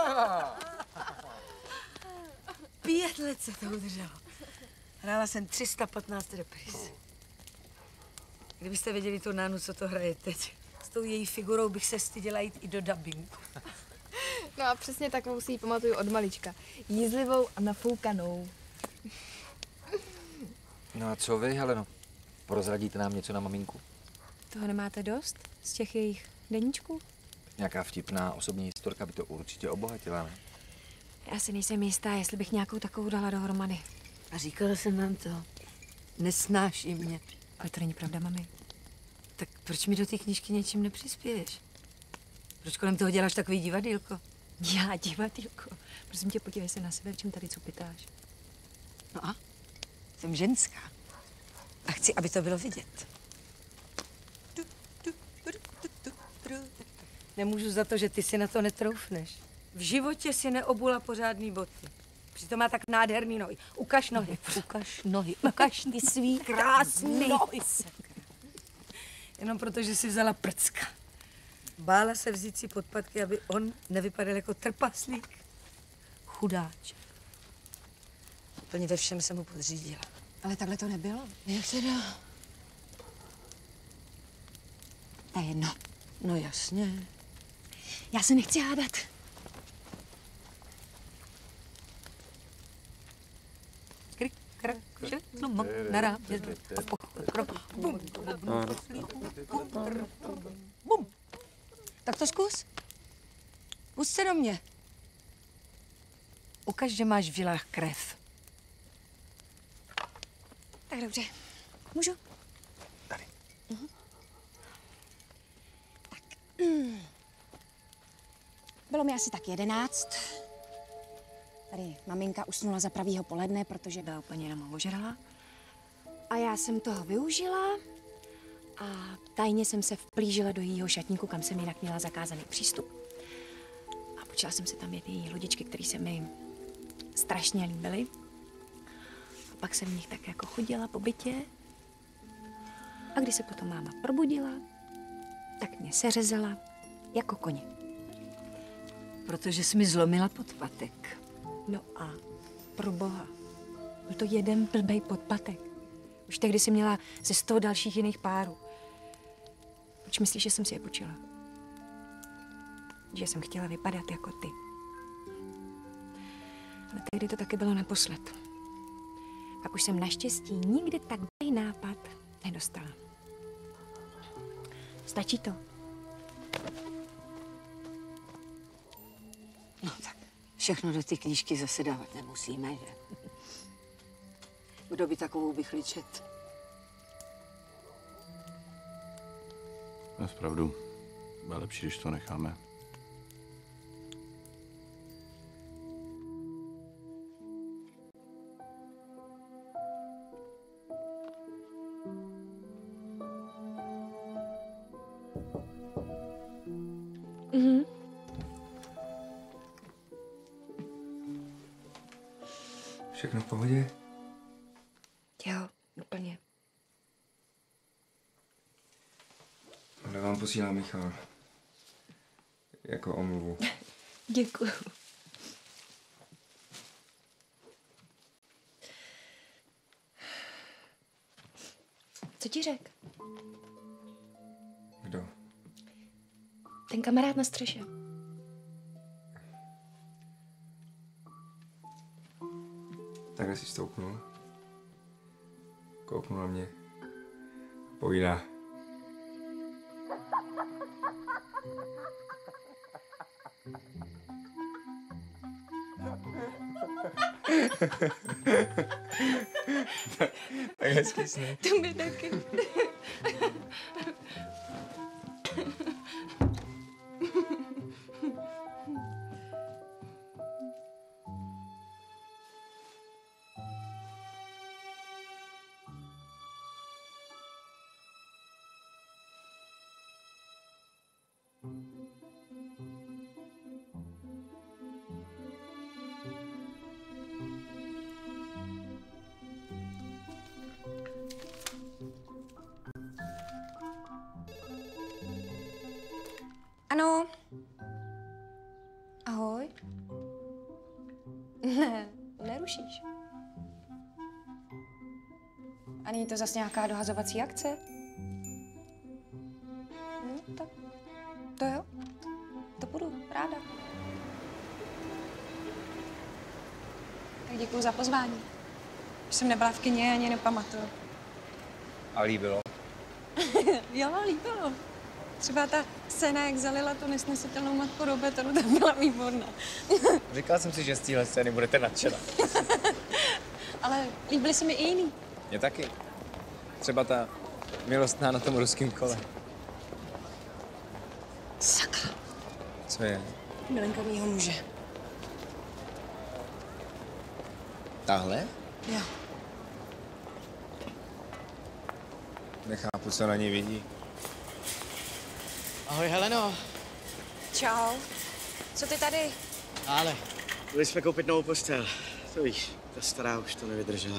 5 let se to udrželo. Hrála jsem 315 repríz. Kdybyste věděli tu Nánu, co to hraje teď, s tou její figurou bych se styděla jít i do dabingu. No a přesně takovou si ji pamatuju od malička. Jízlivou a nafoukanou. No a co vy, Heleno? Prozradíte nám něco na maminku? Toho nemáte dost z těch jejich deníčků? Nějaká vtipná osobní historka by to určitě obohatila, ne? Já si nejsem jistá, jestli bych nějakou takovou dala dohromady. A říkala jsem vám to. Nesnáší mě. Ale to není pravda, mami. Tak proč mi do té knížky něčím nepřispěješ? Proč kolem toho děláš takový divadýlko? Já divadýlko? Prosím tě, podívej se na sebe, v čem tady cupitáš. No a? Jsem ženská. A chci, aby to bylo vidět. Nemůžu za to, že ty si na to netroufneš. V životě si neobula pořádný boty. Přitom má tak nádherný nohy. Ukaž nohy. Ukaž nohy. Ukaž ty svý krásný nohy. Jenom proto, že si vzala prcka. Bála se vzít si podpatky, aby on nevypadal jako trpaslík. Chudáček. Úplně ve všem jsem mu podřídila. Ale takhle to nebylo. Jak se dá? To je jedno. No jasně. Já se nechci hádat. Krik, krak, tlumok, na rámě, krok, bum, bum. Tak to zkus. Pusť se do mě. Ukaž, že máš v žilách krev. Tak dobře. Můžu? Tady. Tak. Bylo mi asi tak 11. Tady maminka usnula za pravýho poledne, protože byla úplně jenom ožrala. A já jsem toho využila a tajně jsem se vplížila do jejího šatníku, kam jsem jinak měla zakázaný přístup. A počala jsem si tam její lodičky, které se mi strašně líbily. A pak jsem v nich tak jako chodila po bytě. A když se potom máma probudila, tak mě seřezala jako koně. Protože jsi mi zlomila podpatek. No a pro boha, byl to jeden blbej podpatek. Už tehdy jsem měla ze 100 dalších jiných párů. Proč myslíš, že jsem si je počila? Že jsem chtěla vypadat jako ty. Ale tehdy to taky bylo naposled. Pak už jsem naštěstí nikdy takový nápad nedostala. Stačí to? No tak všechno do té knížky zase dávat nemusíme, že? Kdo by takovou vychličet? Máš pravdu. Bude lepší, když to necháme. Všechno v pohodě? Jo, úplně. Tohle vám posílá Michal. Jako omluvu. Děkuju. Co ti řek? Kdo? Ten kamarád na střeše. Takhle si stoupnul. Kouknul na mě. Povídá. Tak hezký sny. To mi taky. Ano. Ahoj. Ne, nerušíš. A není to zase nějaká dohazovací akce? Tak to jo. To budu ráda. Tak děkuju za pozvání. Už jsem nebyla v kině, ani nepamatuju. A líbilo? Jo, líbilo. Třeba ta scéna, jak zalila tu nesnesitelnou matku do betonu, ta byla výborná. Říkal jsem si, že z téhle scény budete nadšená. Ale líbily se mi i jiný. Mě taky. Třeba ta milostná na tom ruském kole. Sakra. Co je? Milenka mýho muže. Tahle? Jo. Nechápu, co na ní vidí. Ahoj, Heleno. Čau. Co ty tady? Ale, byli jsme koupit novou postel. To víš, ta stará už to nevydržela.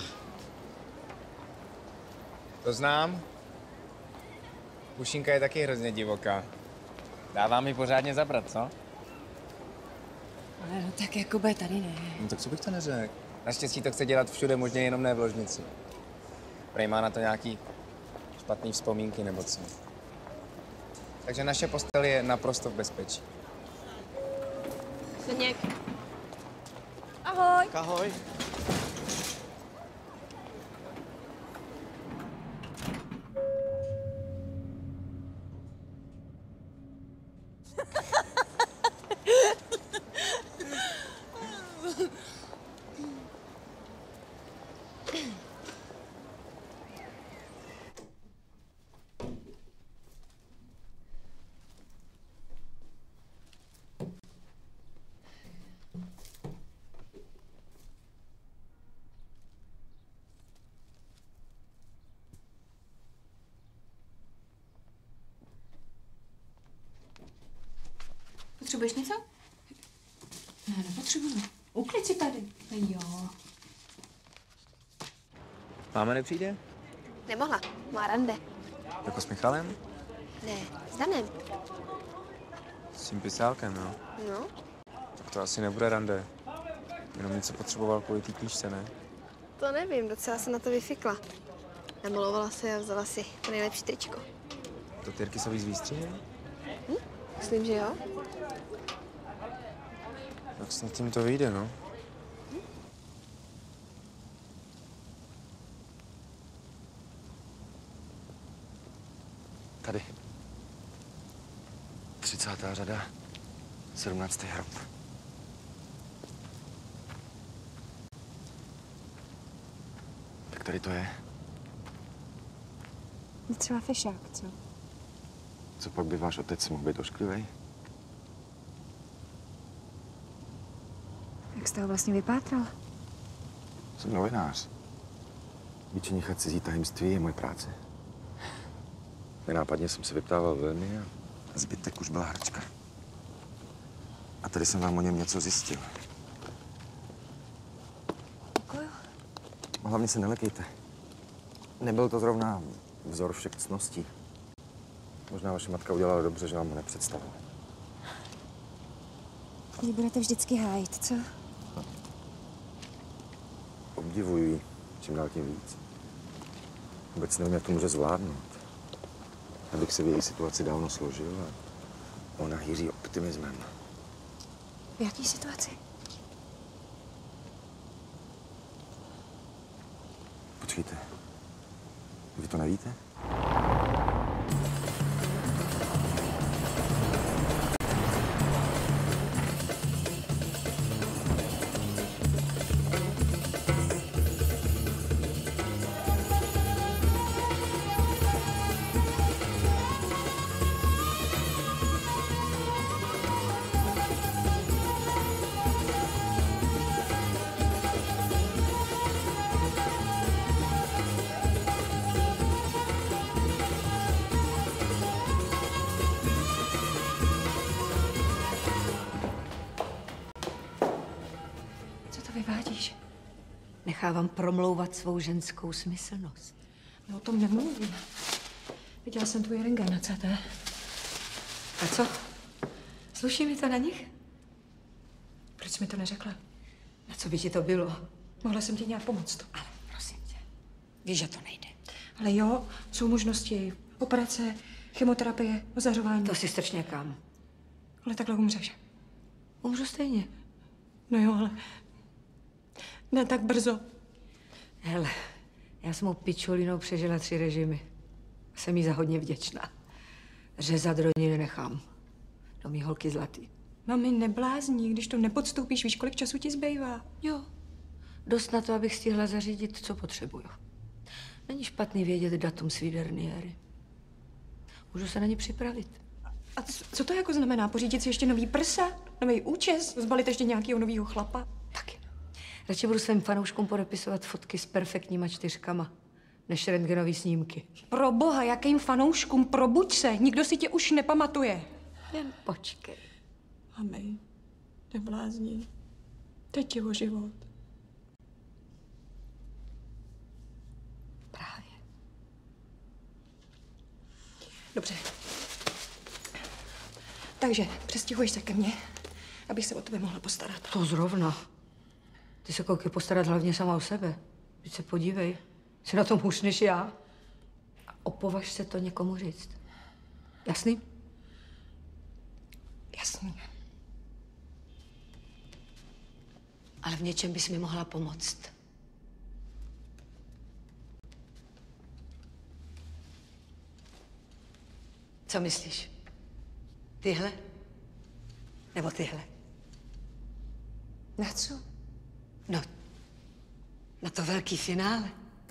To znám. Pušinka je taky hrozně divoká. Dává mi pořádně zabrat, co? Ale no tak Jakube, tady ne. No tak co bych to neřekl? Naštěstí to chce dělat všude, možná jenom ne v ložnici. Prej má na to nějaký špatný vzpomínky nebo co. Takže naše postel je naprosto v bezpečí. Zdeněk. Ahoj. Ahoj. Potřebuješ něco? Ne, nepotřebuji. Uklid si tady. Jo. Máma nepřijde? Nemohla. Má rande. Jako s Michalem? Ne, s Danem. S tím pisálkem, no. No. Tak to asi nebude rande. Jenom něco potřeboval kvůli té knížce, ne? To nevím, docela se na to vyfikla. Namalovala se a vzala si to nejlepší tričko. To Tyrkysový z výstřihy? Myslím, že jo. Tak snad tím to vyjde, no. Tady. 30. řada, 17. hrob. Tak tady to je. Třeba fešák, co? Co co pak by váš otec mohl být ošklivý? Jak jste ho vlastně vypátral? Jsem novinář. Vyčenichat cizí tajemství je moje práce. Nenápadně jsem se vyptával velmi a zbytek už byla hračka. A tady jsem vám o něm něco zjistil. Děkuju. Hlavně se nelekejte. Nebyl to zrovna vzor všech ctností. Možná vaše matka udělala dobře, že vám ho nepředstavila. Vy budete vždycky hájit, co? Obdivuji čím dál tím víc. Vůbec nevím, jak to může zvládnout. Abych se v její situaci dávno složil a ona hýří optimismem. V jaký situaci? Počkejte. Vy to nevíte? Vyvádíš? Nechávám promlouvat svou ženskou smyslnost. No o tom nemluvím. Viděla jsem tvůj rentgen na CT. A co? Sluší mi to na nich? Proč jsi mi to neřekla? Na co by ti to bylo? Mohla jsem ti nějak pomoct. Ale prosím tě, víš, že to nejde. Ale jo, jsou možnosti. Operace, chemoterapie, ozařování. To si strč někam. Ale takhle umřeš. Umřu stejně. No jo, ale ne tak brzo. Hele, já jsem u pičolinou přežila 3 režimy. Jsem jí za hodně vděčná. Řezat do ní nenechám. Do mý holky zlatý. Mami, neblázní, když to nepodstoupíš, víš, kolik času ti zbývá. Jo, dost na to, abych stihla zařídit, co potřebuju. Není špatný vědět datum svý derniéry. Můžu se na ně připravit. A co to jako znamená? Pořídit si ještě nový prsa? Nový účes? Zbalit ještě nějakého novýho chlapa? Taky. Radši budu svým fanouškům podepisovat fotky s perfektníma 4, než rentgenový snímky. Pro boha, jakým fanouškům? Probuď se, nikdo si tě už nepamatuje. Jen počkej. Mami, neblázni. Teď je o život. Právě. Dobře. Takže přestěhuješ se ke mně, abych se o tebe mohla postarat. To zrovna. Ty se koukej postarat hlavně sama o sebe. Teď se podívej. Jsi na tom hůř než já. A opovaž se to někomu říct. Jasný? Jasný. Ale v něčem bys mi mohla pomoct. Co myslíš? Tyhle? Nebo tyhle? Na co? No, na to velký finále.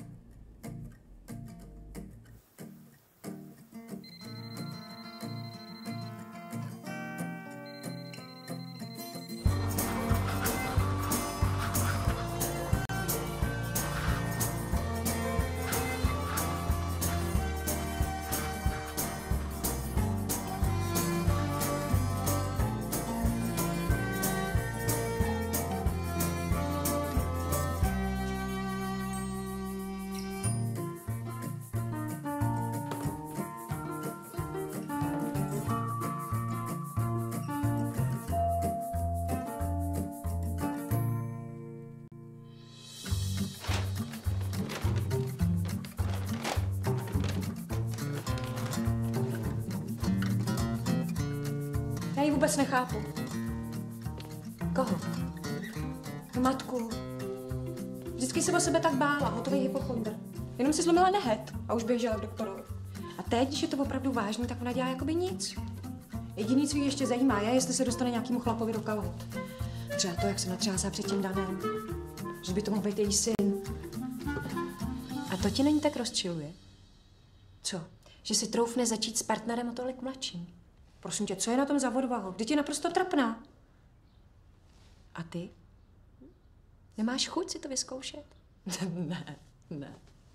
Já ji vůbec nechápu. Koho? Matku. Vždycky se o sebe tak bála, hotový hypochondr. Jenom si zlomila nehet a už běžela k doktorovi. A teď, když je to opravdu vážný, tak ona dělá jakoby nic. Jediný, co ji ještě zajímá, je, jestli se dostane nějakému chlapovi do kalhot. Třeba to, jak se natřásá před tím Danem. Že by to mohl být její syn. A to ti není tak rozčiluje? Co? že si troufne začít s partnerem o tolik mladším. Prosím tě, co je na tom za odvahu? Vždyť je naprosto trapná. A ty? Nemáš chuť si to vyzkoušet? Ne.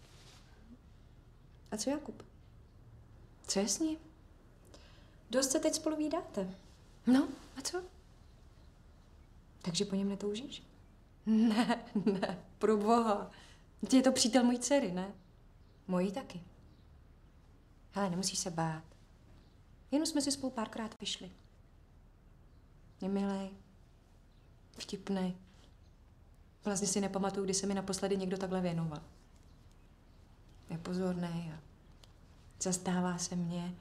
A co Jakub? Co je s ním? Dost se teď spolu vídáte. No, a co? Takže po něm netoužíš? Ne, pro boha. Ty je to přítel mojí dcery, ne? Mojí taky. Hele, nemusíš se bát. Jenom jsme si spolu párkrát vyšli. Je milej, vtipnej. Vlastně si nepamatuju, kdy se mi naposledy někdo takhle věnoval. Je pozornej a zastává se mě.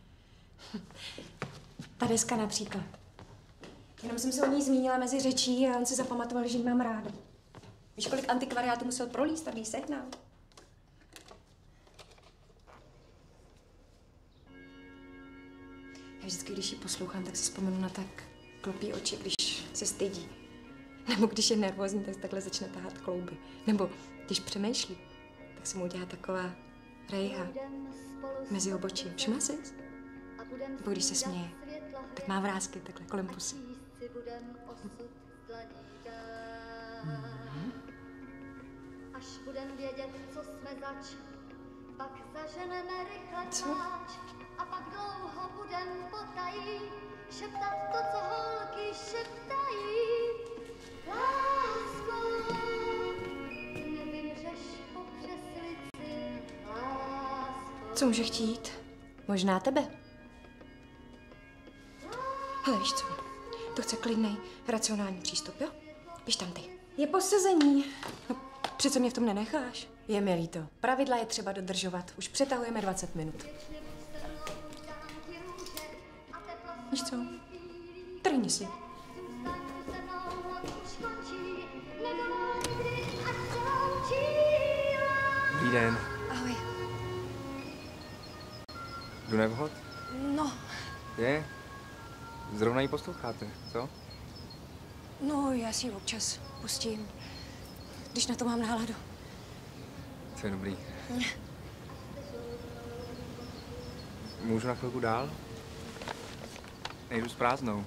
Ta deska například. Jenom jsem se o ní zmínila mezi řečí a on si zapamatoval, že ji mám ráda. Víš, kolik antikvariátu musel prolíst, aby ji sehnal? Já vždycky, když ji poslouchám, tak si vzpomenu na tak klopí oči, když se stydí. Nebo když je nervózní, tak takhle začne tahat klouby. Nebo když přemýšlí, tak se mu udělá taková rejha mezi obočí. Všimla jsi? Nebo když se směje, tak má vrásky takhle kolem pusy. Až budem vědět, co jsme zač, pak zaženeme rychle pláč a pak dlouho budem potají šeptat to, co holky šeptají. Lásko, nevymřeš po křeslici, lásko. Co může chtít? Možná tebe. Hele, víš co? To chce klidnej, racionální přístup, jo? Běž tam ty. Je posazení. No, přece mě v tom nenecháš. Je mi líto. Pravidla je třeba dodržovat. Už přetahujeme 20 minut. Víš co? Trhni si. Dobrý den. Ahoj. Jdu nevhod? No. Je? Zrovna ji posloucháte, co? No, já si ji občas pustím, když na to mám náladu. To je dobrý. Můžu na chvilku dál? Nejdu s prázdnou.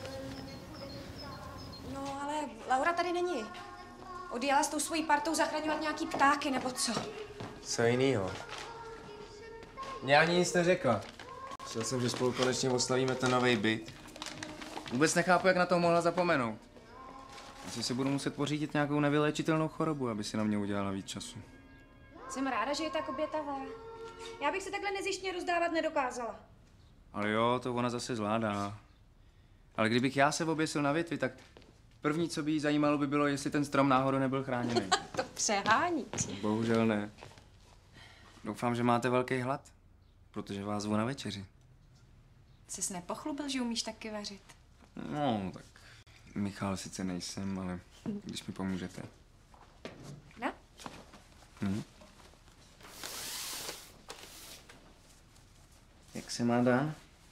No, ale Laura tady není. Odjela s tou svojí partou zachraňovat nějaký ptáky, nebo co? Co jinýho? Mě ani nic neřekla. Myslel jsem, že spolu konečně oslavíme ten nový byt. Vůbec nechápu, jak na to mohla zapomenout. Asi si budu muset pořídit nějakou nevyléčitelnou chorobu, aby si na mě udělala víc času. Jsem ráda, že je tak obětavá. Já bych se takhle nezištně rozdávat nedokázala. Ale jo, to ona zase zvládá. Ale kdybych já se oběsil na větvi, tak první, co by jí zajímalo, by bylo, jestli ten strom náhodou nebyl chráněný. To přehání. Bohužel ne. Doufám, že máte velký hlad, protože vás zvu na večeři. Jsi nepochlubil, že umíš taky vařit? No, tak Michal sice nejsem, ale když mi pomůžete. No? Jak se má Dan?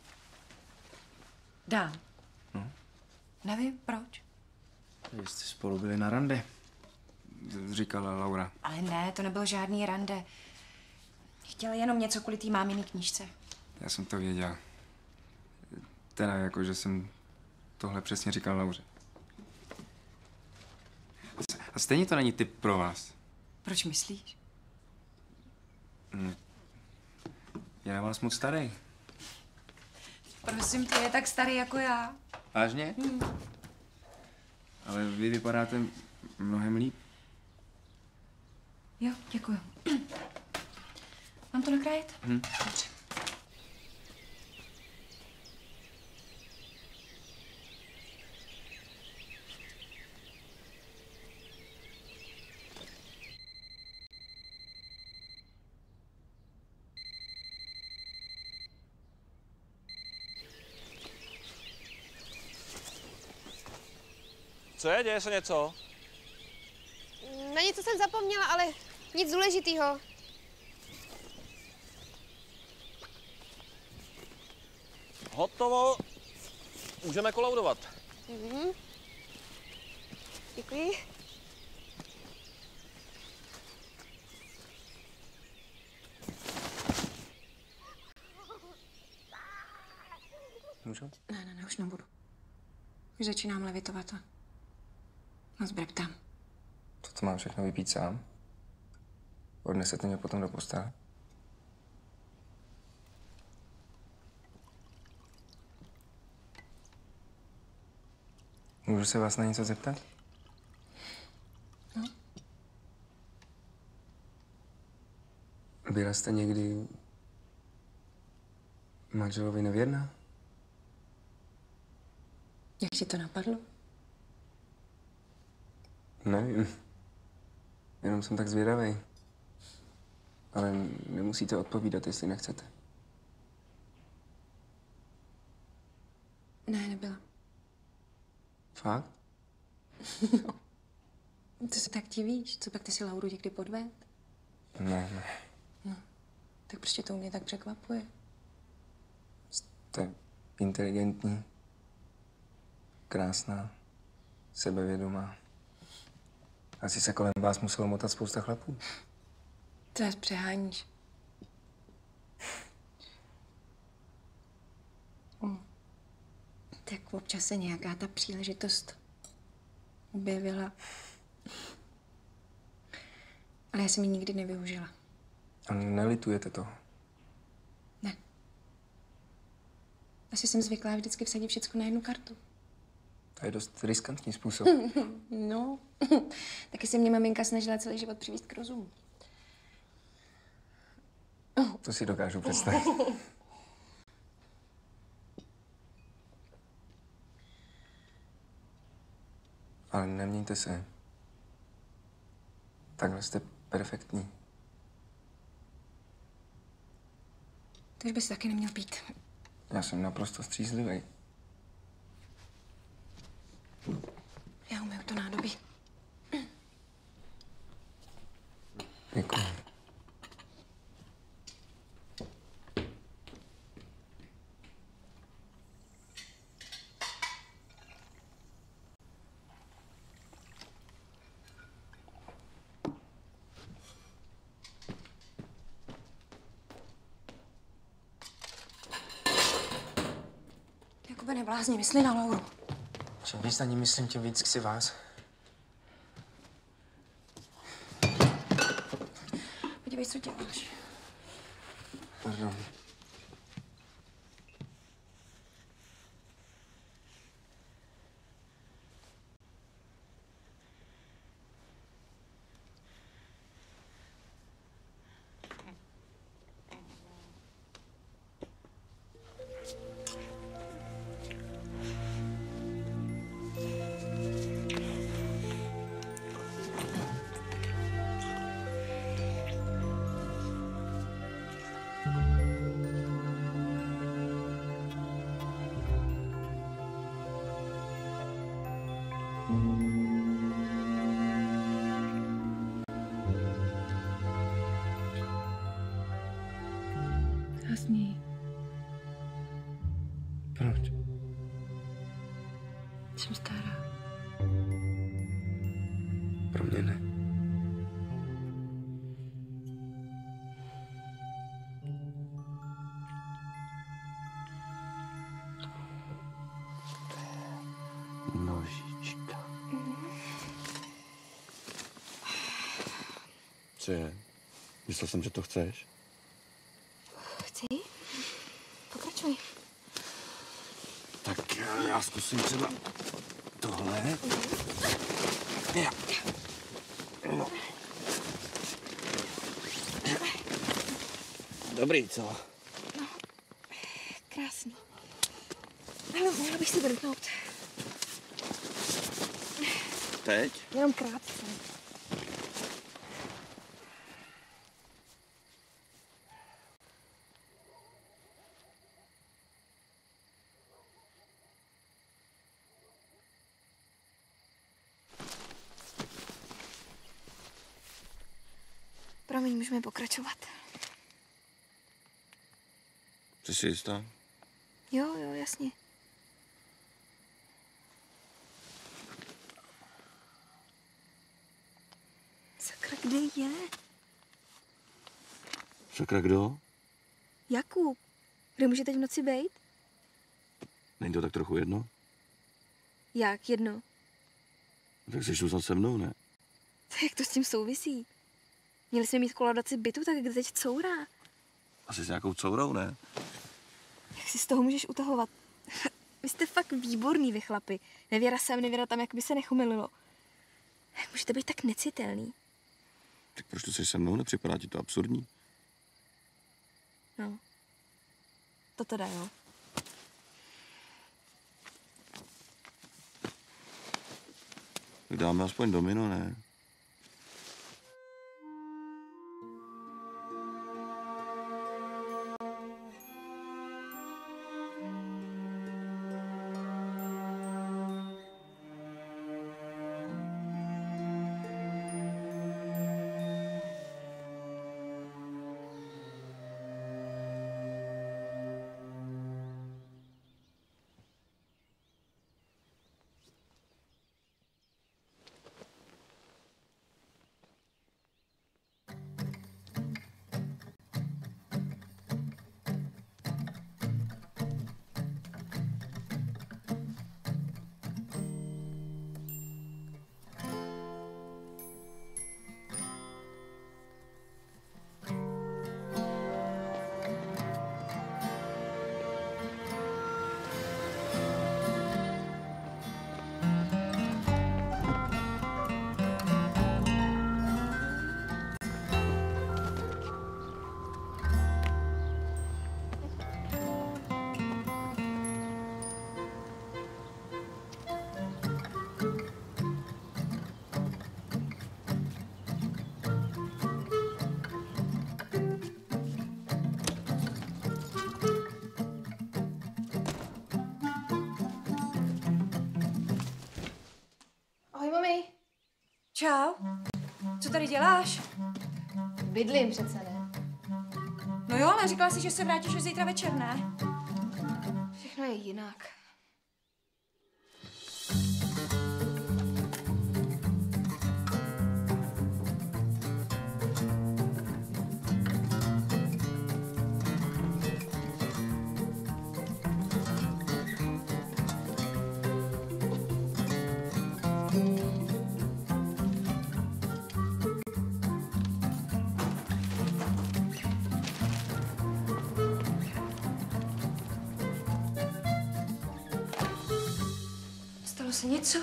Dán. No? Nevím, proč. Vy jste spolu byli na rande, říkala Laura. Ale ne, to nebylo žádný rande. Chtěl jenom něco kvůli té máminy knížce. Já jsem to věděl. Teda jako, že jsem tohle přesně říkal Lauře. A stejně to není typ pro vás. Proč myslíš? Je na vás moc starý. Prosím tě, je tak starý jako já. Vážně? Ale vy vypadáte mnohem líp. Jo, děkuju. Mám to nakrájet? Dobře. Co je? Děje se něco? Na něco jsem zapomněla, ale nic důležitýho. Hotovo. Můžeme kolaudovat. Děkuji. Můžu? Ne, už nebudu. Už začínám levitovat a moc breptám. To mám všechno vypít sám? Odnesete mě potom do postele? Můžu se vás na něco zeptat? No. Byla jste někdy manželovi nevěrná? Jak ti to napadlo? Nevím. Jenom jsem tak zvědavý. Ale nemusíte odpovídat, jestli nechcete. Ne, nebyla. Fakt? No. To se tak divíš. Co pak ty si Lauru někdy podved? Ne. No. Tak prostě to mě tak překvapuje. Jste inteligentní, krásná, sebevědomá. Asi se kolem vás muselo motat spousta chlapů. To nás přeháníš. Tak občas se nějaká ta příležitost objevila. Ale já jsem ji nikdy nevyužila. A nelitujete toho? Ne. Asi jsem zvyklá vždycky vsadit všechno na jednu kartu. To je dost riskantní způsob. No, taky se mě maminka snažila celý život přivést k rozumu. To si dokážu představit. Ale nemějte se. Takhle jste perfektní. To už bys taky neměl pít. Já jsem naprosto střízlivý. Já umiju to nádobí. Děkuji. Jakube, neblázni, mysli na Lauru. Čím víc na ní myslím, tím víc chci vás. Podívej, co děláš. Pardon. Hasni. Proč? Jsem stará. Pro mě ne. Nožička. Co je? Myslel jsem, že to chceš. Chci? Pokračuj. Tak já zkusím třeba tohle. Já. No. Dobrý, co? No, krásný. Ale mohla bych si vrtnout. Teď? Jenom krátce. Promiň, můžeme pokračovat. Jsi si jistá? Jo, jasně. Sakra, kde je? Sakra, kdo? Jakub? Kde může teď v noci být? Není to tak trochu jedno? Jak jedno? Tak chceš tu se mnou, ne? Jak to s tím souvisí? Měli jsme mít kolaudaci bytu, tak kde teď courá? Asi s nějakou courou, ne? Jak si z toho můžeš utahovat? Vy jste fakt výborný, vy chlapi. Nevěra sem, nevěra tam, jak by se nechumililo. Jak můžete být tak necitelný? Tak proč tu jsi se mnou? Nepřipadá ti to absurdní? No. To teda jo. Tak dáme aspoň domino, ne? Čau. Co tady děláš? Bydlím přece, ne? No jo, ale říkala jsi, že se vrátíš až zítra večer, ne? Všechno je jinak. Stalo se něco?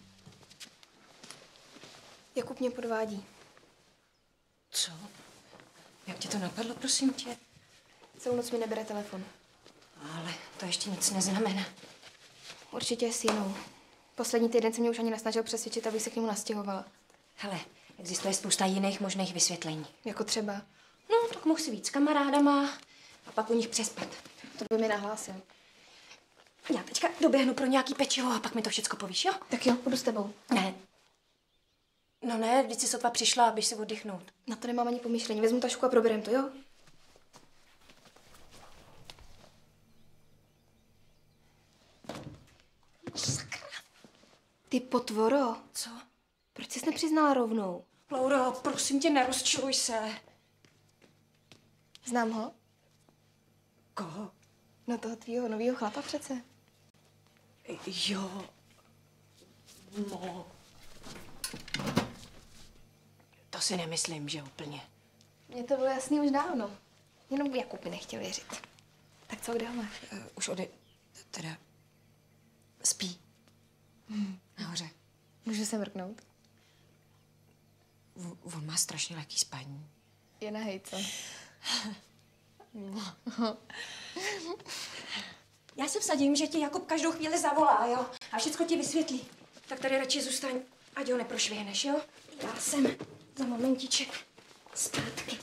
Jakub mě podvádí. Co? Jak tě to napadlo, prosím tě? Celou noc mi nebere telefon. Ale to ještě nic neznamená. Určitě s jinou. Poslední týden se mě už ani nesnažil přesvědčit, abych se k němu nastěhovala. Hele, existuje spousta jiných možných vysvětlení. Jako třeba? No, tak mohl si víc s kamarádama a pak u nich přespat. To by mi nahlásil. Já teďka doběhnu pro nějaký pečivo a pak mi to všecko povíš, jo? Tak jo, budu s tebou. Ne. No ne, vždyť jsi sotva přišla, abys si oddychnout. Na to nemám ani pomyšlení. Vezmu tašku a proberem to, jo? Sakra. Ty potvoro. Co? Proč jsi nepřiznala rovnou? Lauro, prosím tě, nerozčiluj se. Znám ho? Koho? No toho tvýho novýho chlapa přece. Jo. No. To si nemyslím, že úplně. Mně to bylo jasný už dávno. Jenom Jakub mi nechtěl věřit. Tak co, kde ho máš? Už teda spí. Nahoře. Můžu se mrknout? On má strašně lehký spaní. Je na hejce. Já se vsadím, že ti Jakub každou chvíli zavolá, jo? A všecko ti vysvětlí. Tak tady radši zůstaň, ať ho neprošvihneš, jo? Já jsem za momentiček zpátky.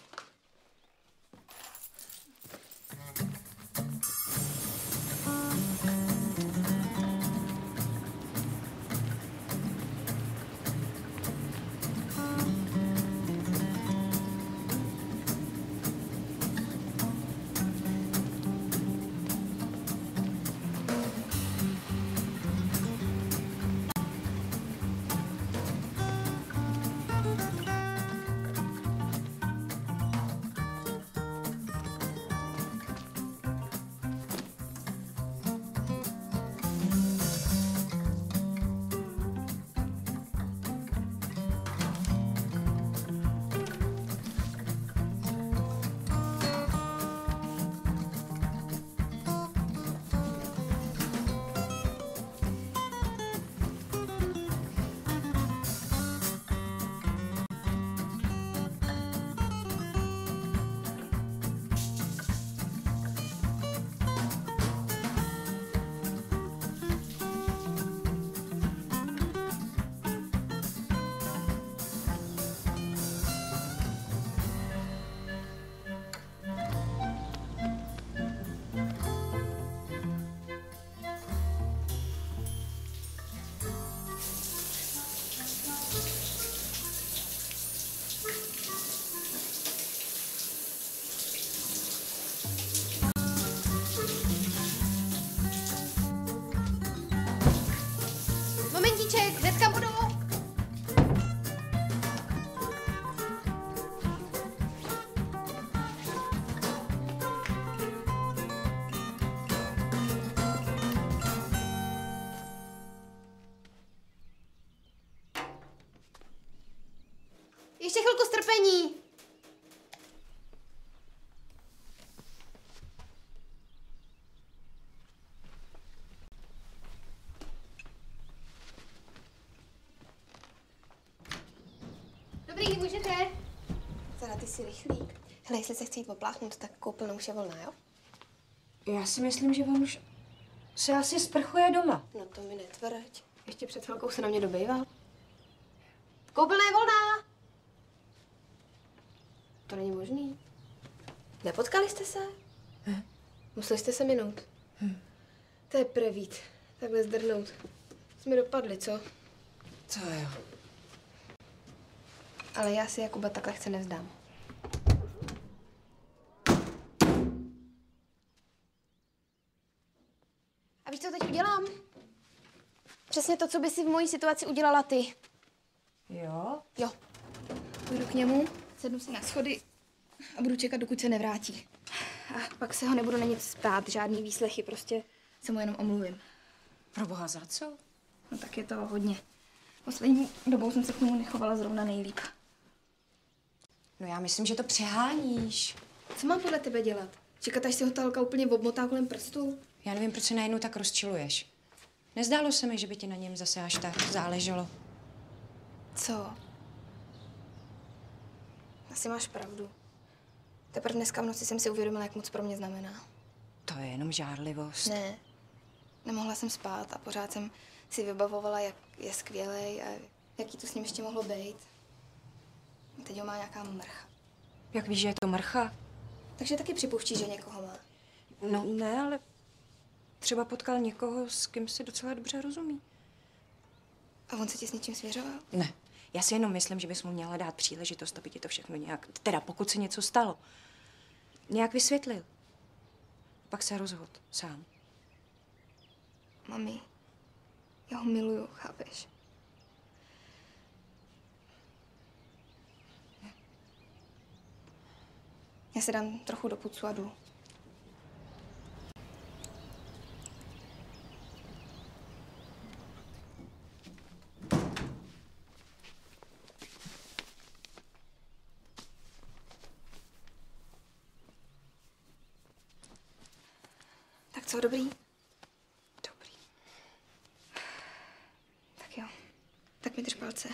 Hnedka budu. Ještě chvilku strpení. Dobrý, můžete. Zara, ty jsi rychlík. Hele, jestli se chce jít opláchnout, tak koupelna už je volná, jo? Já si myslím, že on už se asi sprchuje doma. No to mi netvrď. Ještě před chvilkou se na mě dobejval. Koupelna je volná. To není možný. Nepotkali jste se? Museli jste se minout. To je prevít. Takhle zdrnout. Jsme dopadli, co? Co jo? Ale já si Jakuba takhle lehce nevzdám. A víš, co teď udělám? Přesně to, co by si v mojí situaci udělala ty. Jo? Jo. Půjdu k němu, sednu si na schody a budu čekat, dokud se nevrátí. A pak se ho nebudu na nic ptát, žádný výslechy, prostě se mu jenom omluvím. Proboha, za co? No tak je to hodně. Poslední dobou jsem se k němu nechovala zrovna nejlíp. No já myslím, že to přeháníš. Co mám podle tebe dělat? Čekat, až si ho ta holka úplně obmotá kolem prstů? Já nevím, proč se najednou tak rozčiluješ. Nezdálo se mi, že by ti na něm zase až tak záleželo. Co? Asi máš pravdu. Teprve dneska v noci jsem si uvědomila, jak moc pro mě znamená. To je jenom žárlivost. Ne. Nemohla jsem spát a pořád jsem si vybavovala, jak je skvělej a jaký to s ním ještě mohlo být. Teď ho má nějaká mrcha. Jak víš, že je to mrcha? Takže taky připouští, že někoho má. No ne, ale třeba potkal někoho, s kým si docela dobře rozumí. A on se ti s něčím svěřoval? Ne. Já si jenom myslím, že bys mu měla dát příležitost, aby ti to všechno nějak, teda pokud se něco stalo, nějak vysvětlil. Pak se rozhod sám. Mami, já ho miluju, chápeš? Já se dám trochu do pucu a jdu. Tak co, dobrý? Dobrý. Tak jo. Tak mi drž palce.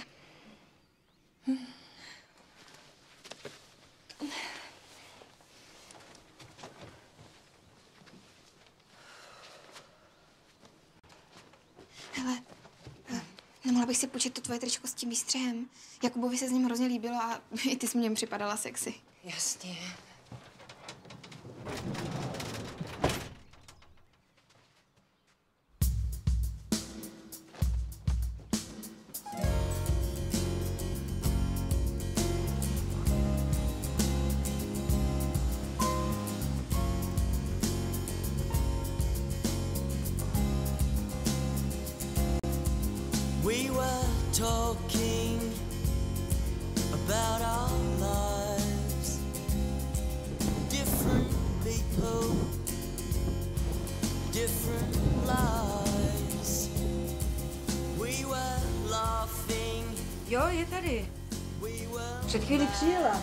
Hele, nemohla bych si půjčit to tvoje tričko s tím výstřihem. Jakubovi se s ním hrozně líbilo a i ty jsi mě připadala sexy. Jasně. We were talking about our lives, different people, different lives. We were laughing. Jo, je tady. Před chvíli přijela.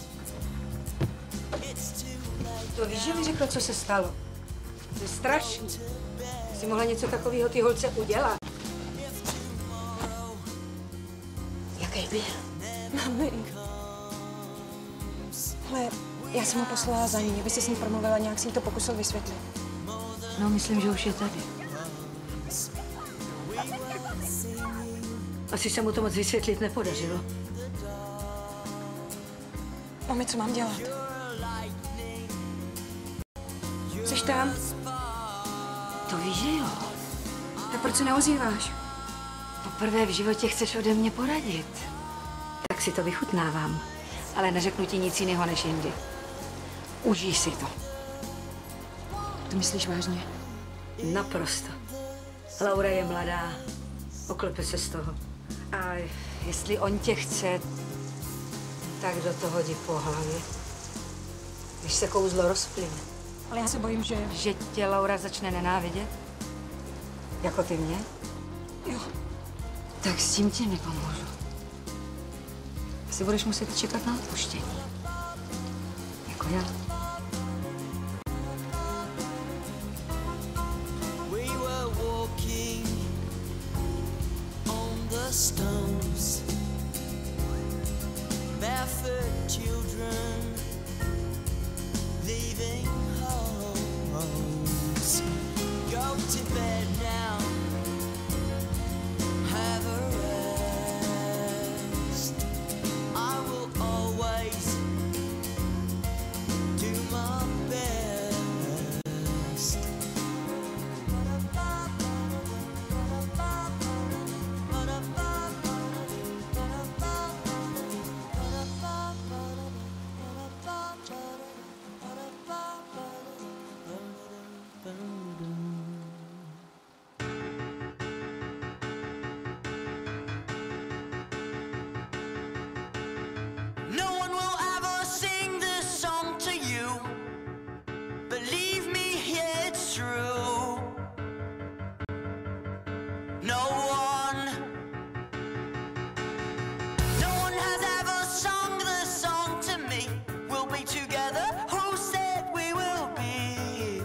To víš, že mi řekla, co se stalo? To je strašný. Jsi mohla něco takového ty holce udělat. Jaký byl? Mami. Hele, já jsem ho poslala za ní, aby si s ní promluvila, nějak si jí to pokusil vysvětlit. No, myslím, že už je tady. Asi se mu to moc vysvětlit nepodařilo. Mami, co mám dělat? Jseš tam? To víš, že jo? Tak proč se neozýváš? Poprvé v životě chceš ode mě poradit. Tak si to vychutnávám. Ale neřeknu ti nic jiného než jindy. Užij si to. To myslíš vážně? Naprosto. Laura je mladá. Oklepe se z toho. A jestli on tě chce, tak do toho hodí po hlavě. Když se kouzlo rozplyne. Ale já se bojím, že... Že tě Laura začne nenávidět? Jako ty mě? Jo. Tak s tím ti nepomůžu. Asi budeš muset čekat na odpuštění. Jako já. We were walking on the stones, barefoot children leaving homes. Go to bed now, have a rest. I will always do my best. No one will ever sing this song to you. Believe me, yeah, it's true. No one has ever sung this song to me. We'll be together. Who said we will be?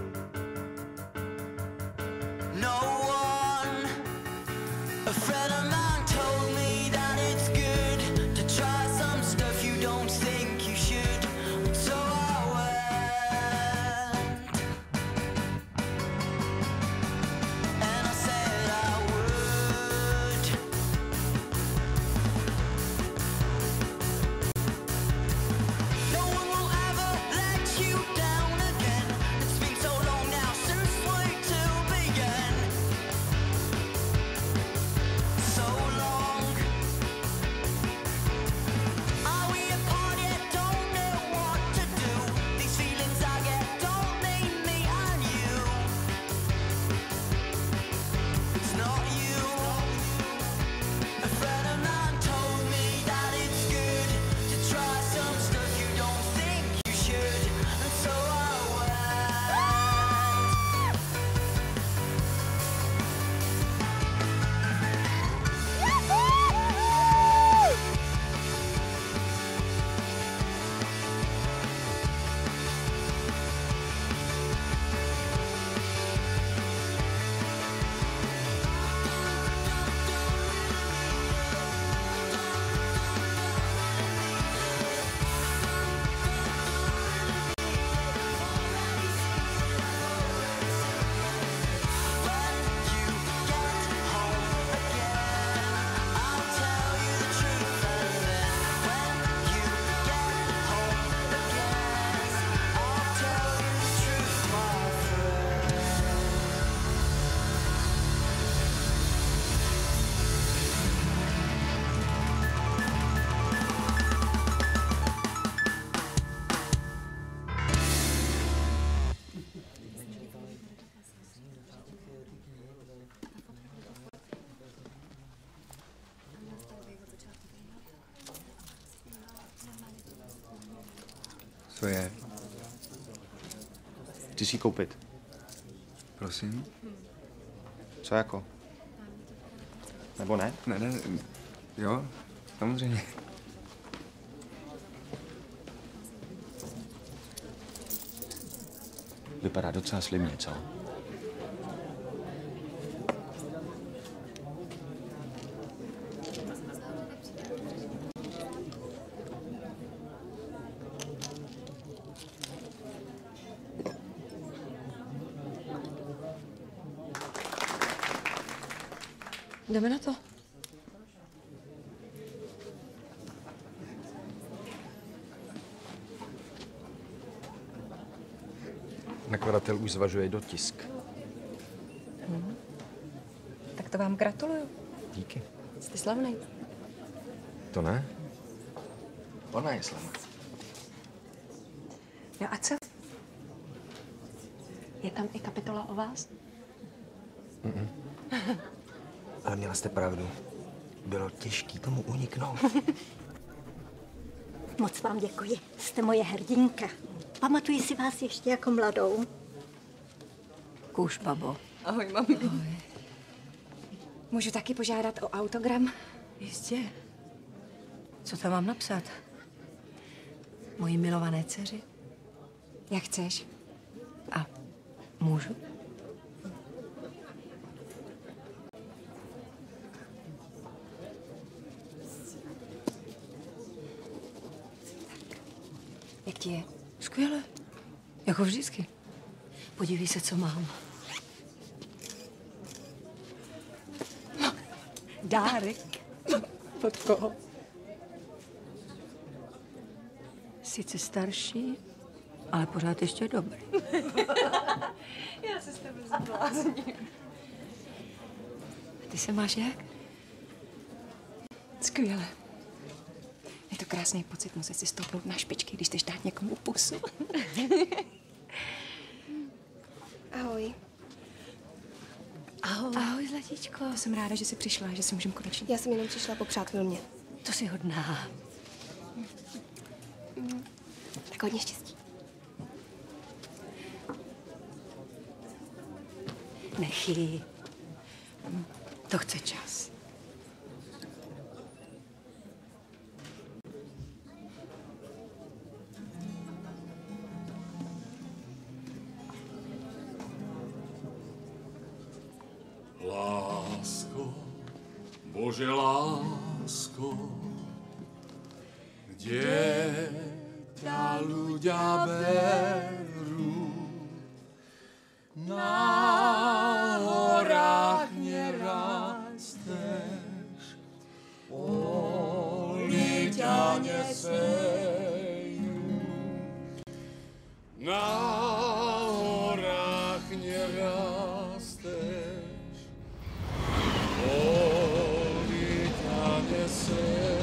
No one. A friend of mine told me that it's good to try some stuff you don't think you should. So I went, and I said I would. No one will ever let you down again. It's been so long now since we two began. So long. Are we apart yet? Don't know what to do. These feelings I get don't mean me and you. It's not you. A friend of mine told me that it's good to try some stuff you don't think you should. And so I Co je? Chci si ji koupit. Prosím? Co jako? Nebo ne? Ne, jo, samozřejmě. Vypadá docela slimně, co? Jdeme na to. Nakladatel už zvažuje dotisk. Tak to vám gratuluju. Díky. Jste slavnej. To ne? Ona je slavná. No a co? Je tam i kapitola o vás? Ale měla jste pravdu. Bylo těžké tomu uniknout. Moc vám děkuji. Jste moje hrdinka. Pamatuji si vás ještě jako mladou. Kůž, babo. Ahoj, mami. Ahoj. Můžu taky požádat o autogram? Jistě. Co tam mám napsat? Mojí milované dceři? Jak chceš. A můžu? Jak ti je? Skvěle. Jako vždycky. Podívej se, co mám. Dárek. Od koho? Sice starší, ale pořád ještě dobrý. Já se s tebe zblázním. A ty se máš jak? Skvěle. Je to krásný pocit muset si stoupnout na špičky, když chceš dát někomu pusu. Ahoj. Ahoj. Ahoj, zlatíčko. Jsem ráda, že jsi přišla, že si můžeme konečně. Já jsem jenom přišla popřát Vilmě. To jsi hodná. Tak hodně štěstí. Nechy. To chce čas. Lásko, Bože lásko, kde ťa ľudia berú? Na horách nerasteš, poli ťa nesejú. Na horách nerasteš, poli ťa nesejú.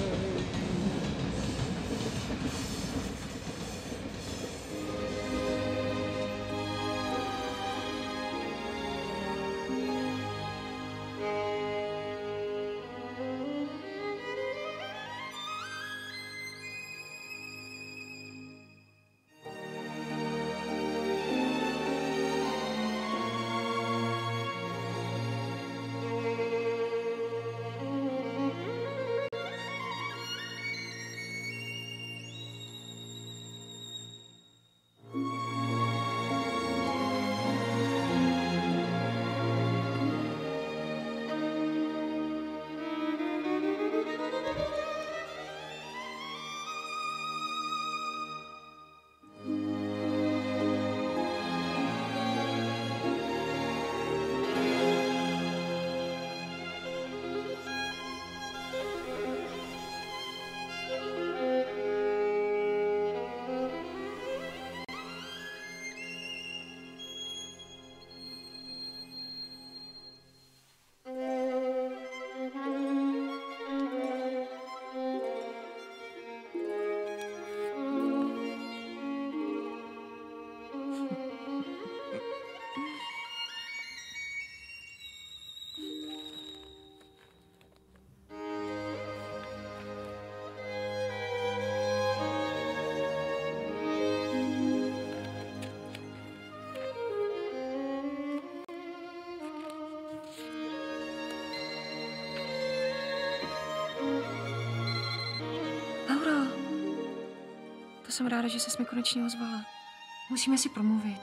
Jsem ráda, že ses mi konečně ozvala. Musíme si promluvit.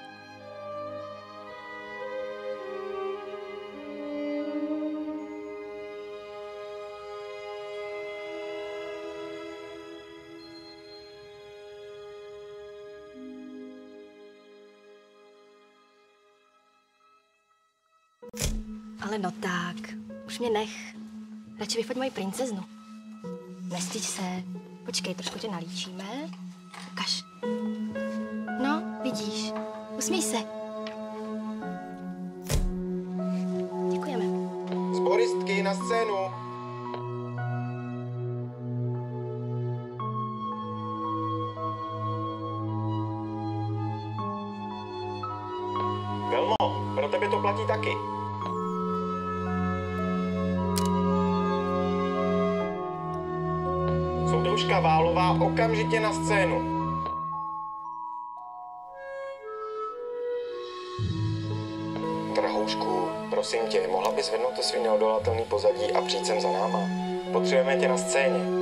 Ale no tak, už mě nech. Radši vyfoť moji princeznu. Nestyď se. Počkej, trošku tě nalíčíme. Ukaž. No, vidíš. Usmíj se. Děkujeme. Sboristky na scénu. Velmo, pro tebe to platí taky. Anuška Válová okamžitě na scénu. Drahoušku, prosím tě, mohla bys zvednout to svý neodolatelný pozadí a přijít sem za náma? Potřebujeme tě na scéně.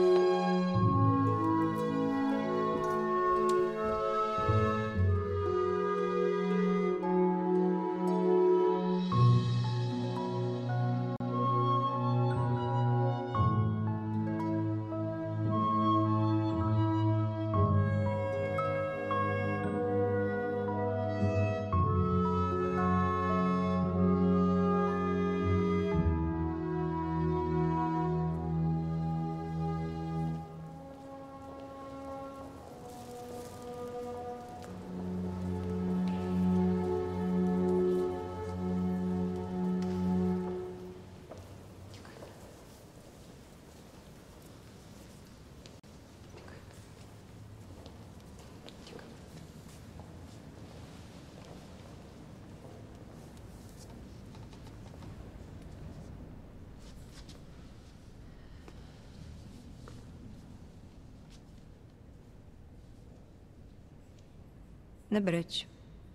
Nebreč.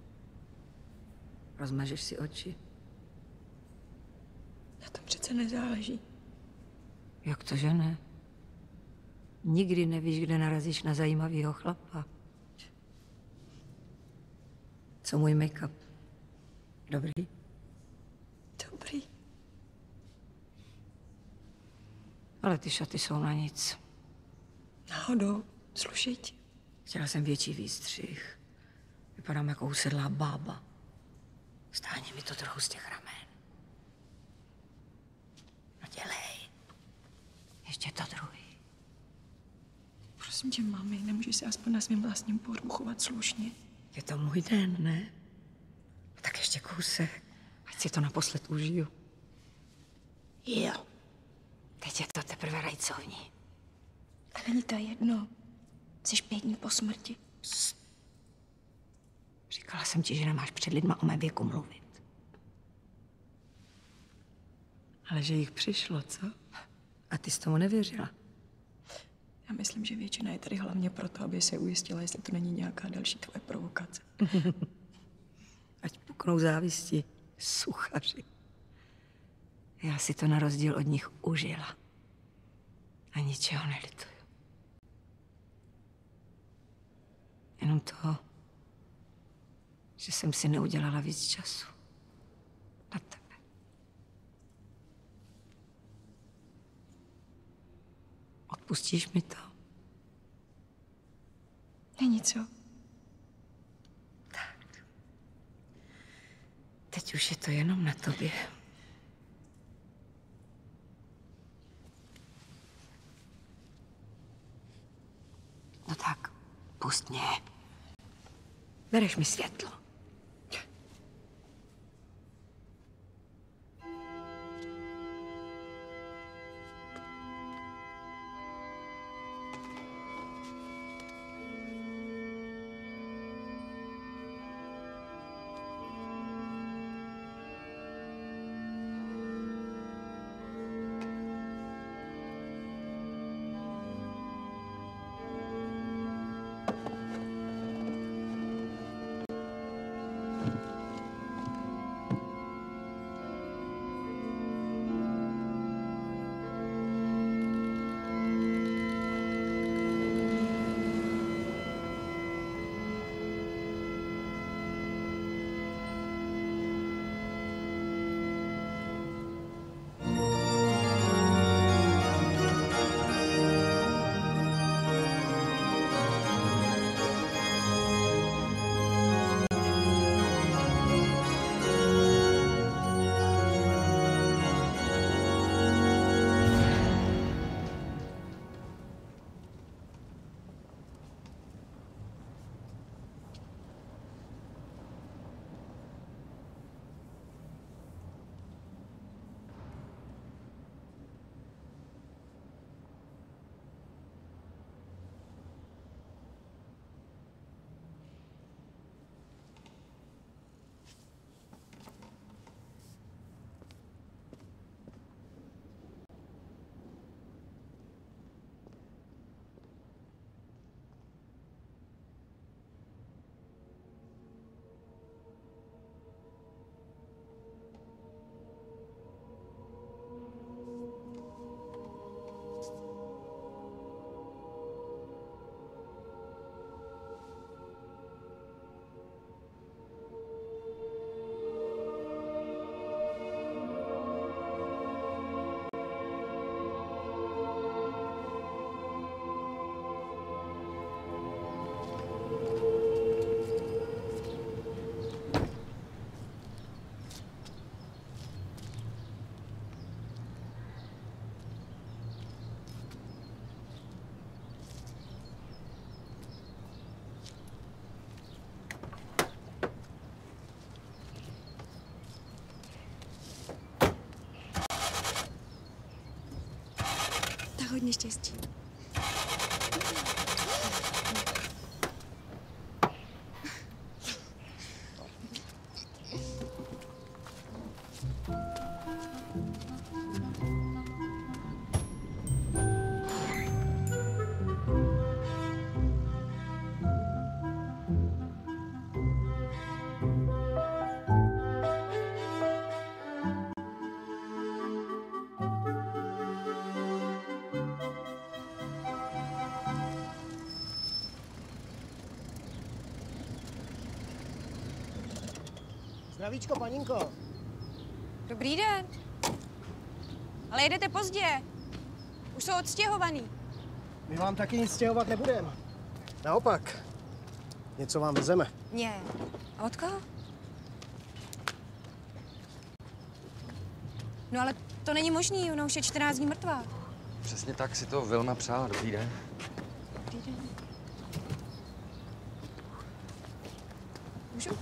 Rozmažeš si oči. Na tom přece nezáleží. Jak to, že ne? Nikdy nevíš, kde narazíš na zajímavého chlapa. Co můj make-up? Dobrý? Dobrý. Ale ty šaty jsou na nic. Náhodou. Slušej ti. Chtěla jsem větší výstřih. Vypadám jako usedlá bába. Stáhni mi to trochu z těch ramen. No dělej. Ještě to druhý. Prosím tě, mami, nemůžeš se aspoň na svým vlastním pohřbu chovat slušně? Je to můj den, ne? Tak ještě kousek. Ať si to naposled užiju. Jo. Teď je to teprve rajcovní. A není to jedno. Jsi 5 dní po smrti. Říkala jsem ti, že nemáš před lidma o mém věku mluvit. Ale že jich přišlo, co? A ty jsi tomu nevěřila? Já myslím, že většina je tady hlavně proto, aby se ujistila, jestli to není nějaká další tvoje provokace. Ať puknou závisti, suchaři. Já si to na rozdíl od nich užila. A ničeho nelituju. Jenom toho, že jsem si neudělala víc času na tebe. Odpustíš mi to? Není co. Tak. Teď už je to jenom na tobě. No tak, pust mě. Bereš mi světlo. hodně štěstí. Zdravíčko, paninko. Dobrý den. Ale jedete pozdě. Už jsou odstěhovaný. My vám taky nic stěhovat nebudeme. Naopak. Něco vám vezeme. Mě. A od koho? No ale to není možný, ona už je 14 dní mrtvá. Přesně tak si to Vilma přála. Dobrý den. Dobrý den. Můžu?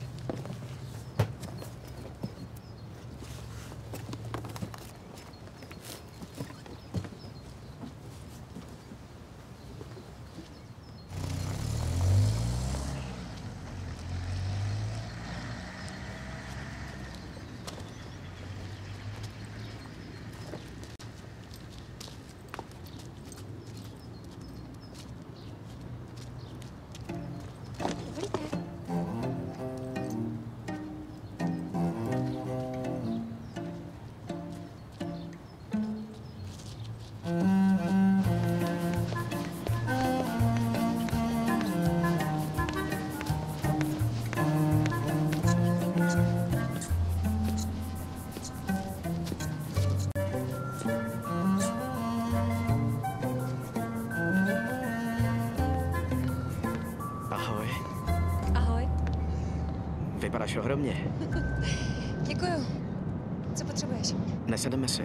Vypadáš ohromně. Děkuju. Co potřebuješ? Nesedeme si.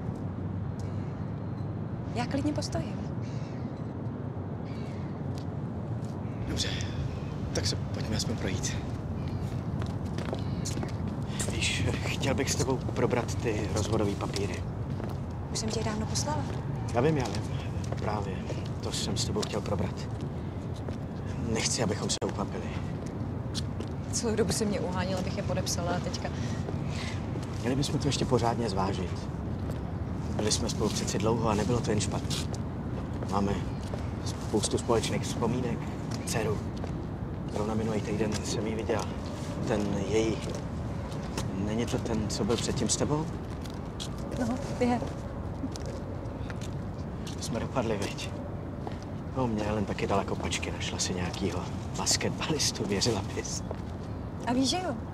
Já klidně postojím. Dobře, tak se pojďme aspoň projít. Víš, chtěl bych s tebou probrat ty rozvodové papíry. Už jsem tě je dávno poslala. Já vím. Právě. To jsem s tebou chtěl probrat. Nechci, abychom se ukvapili. Celou dobu se mě uháněl, abych je podepsala a teďka... Měli bychom to ještě pořádně zvážit. Byli jsme spolu přeci dlouho a nebylo to jen špatné. Máme spoustu společných vzpomínek, dceru. Zrovna minulý týden jsem ji viděl. Ten její... Není to ten, co byl předtím s tebou? No, je. Jsme dopadli, viď? No, mě Helen taky dala kopačky, našla si nějakýho basketbalistu, věřila bys. A víš, že jo?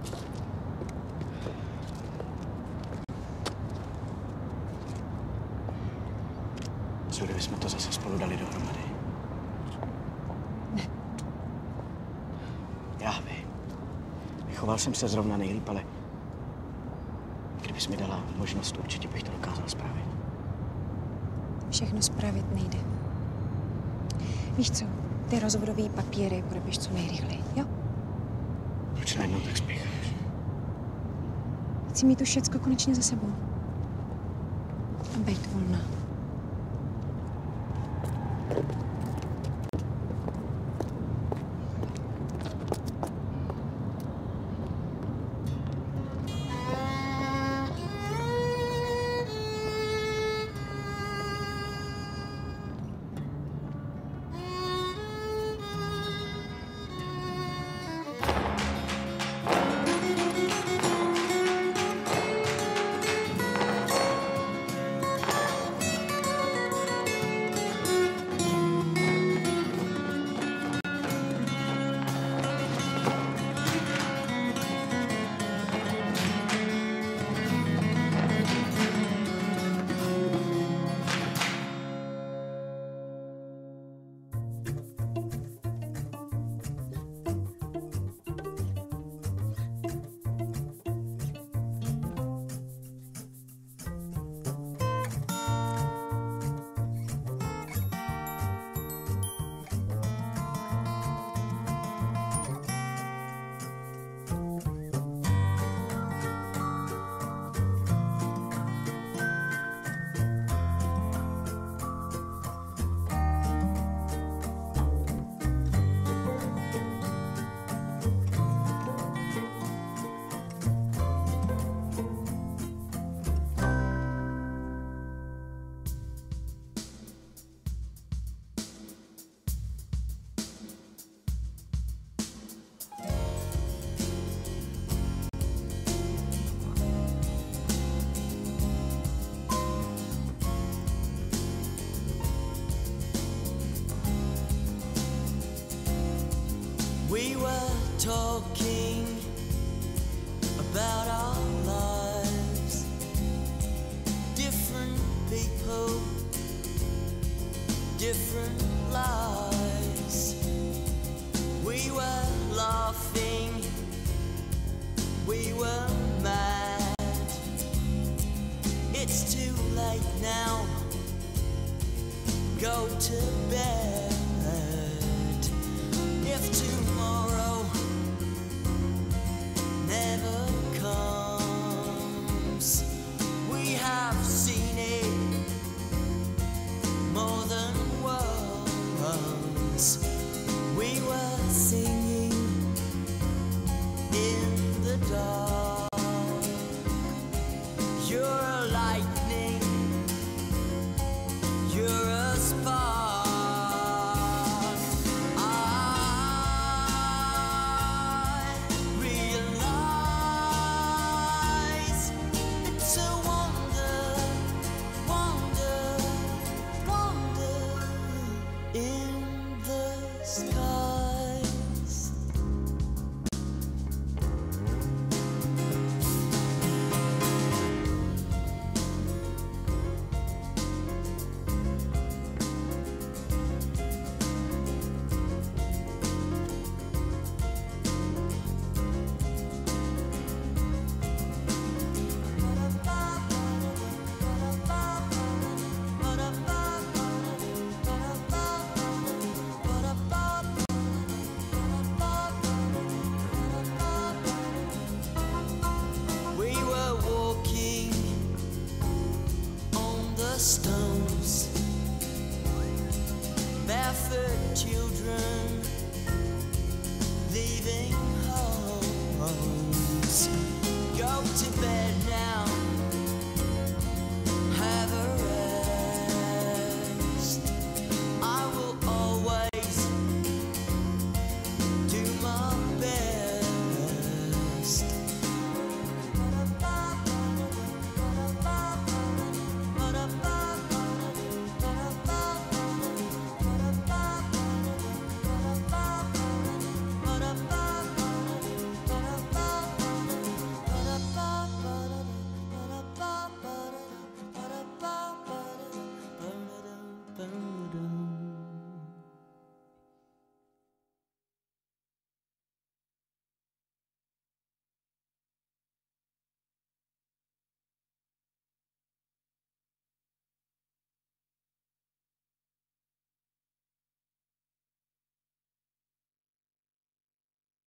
Co kdybychom to zase spolu dali dohromady? Ne. Já vím. Vychoval jsem se zrovna nejlíp, ale kdybys mi dala možnost, určitě bych to dokázal spravit. Všechno spravit nejde. Víš co? Ty rozvodové papíry podepiš co nejrychleji, jo? Proč najednou tak spěcháš? Chci mít to všecko konečně za sebou. A být volná. talking about our lives. Different people, different lives. We were laughing, we were mad. It's too late now, go to bed. If tomorrow never comes, we have seen it more than once. We were singing in the dark. You're a lightning, you're a spark. Stone.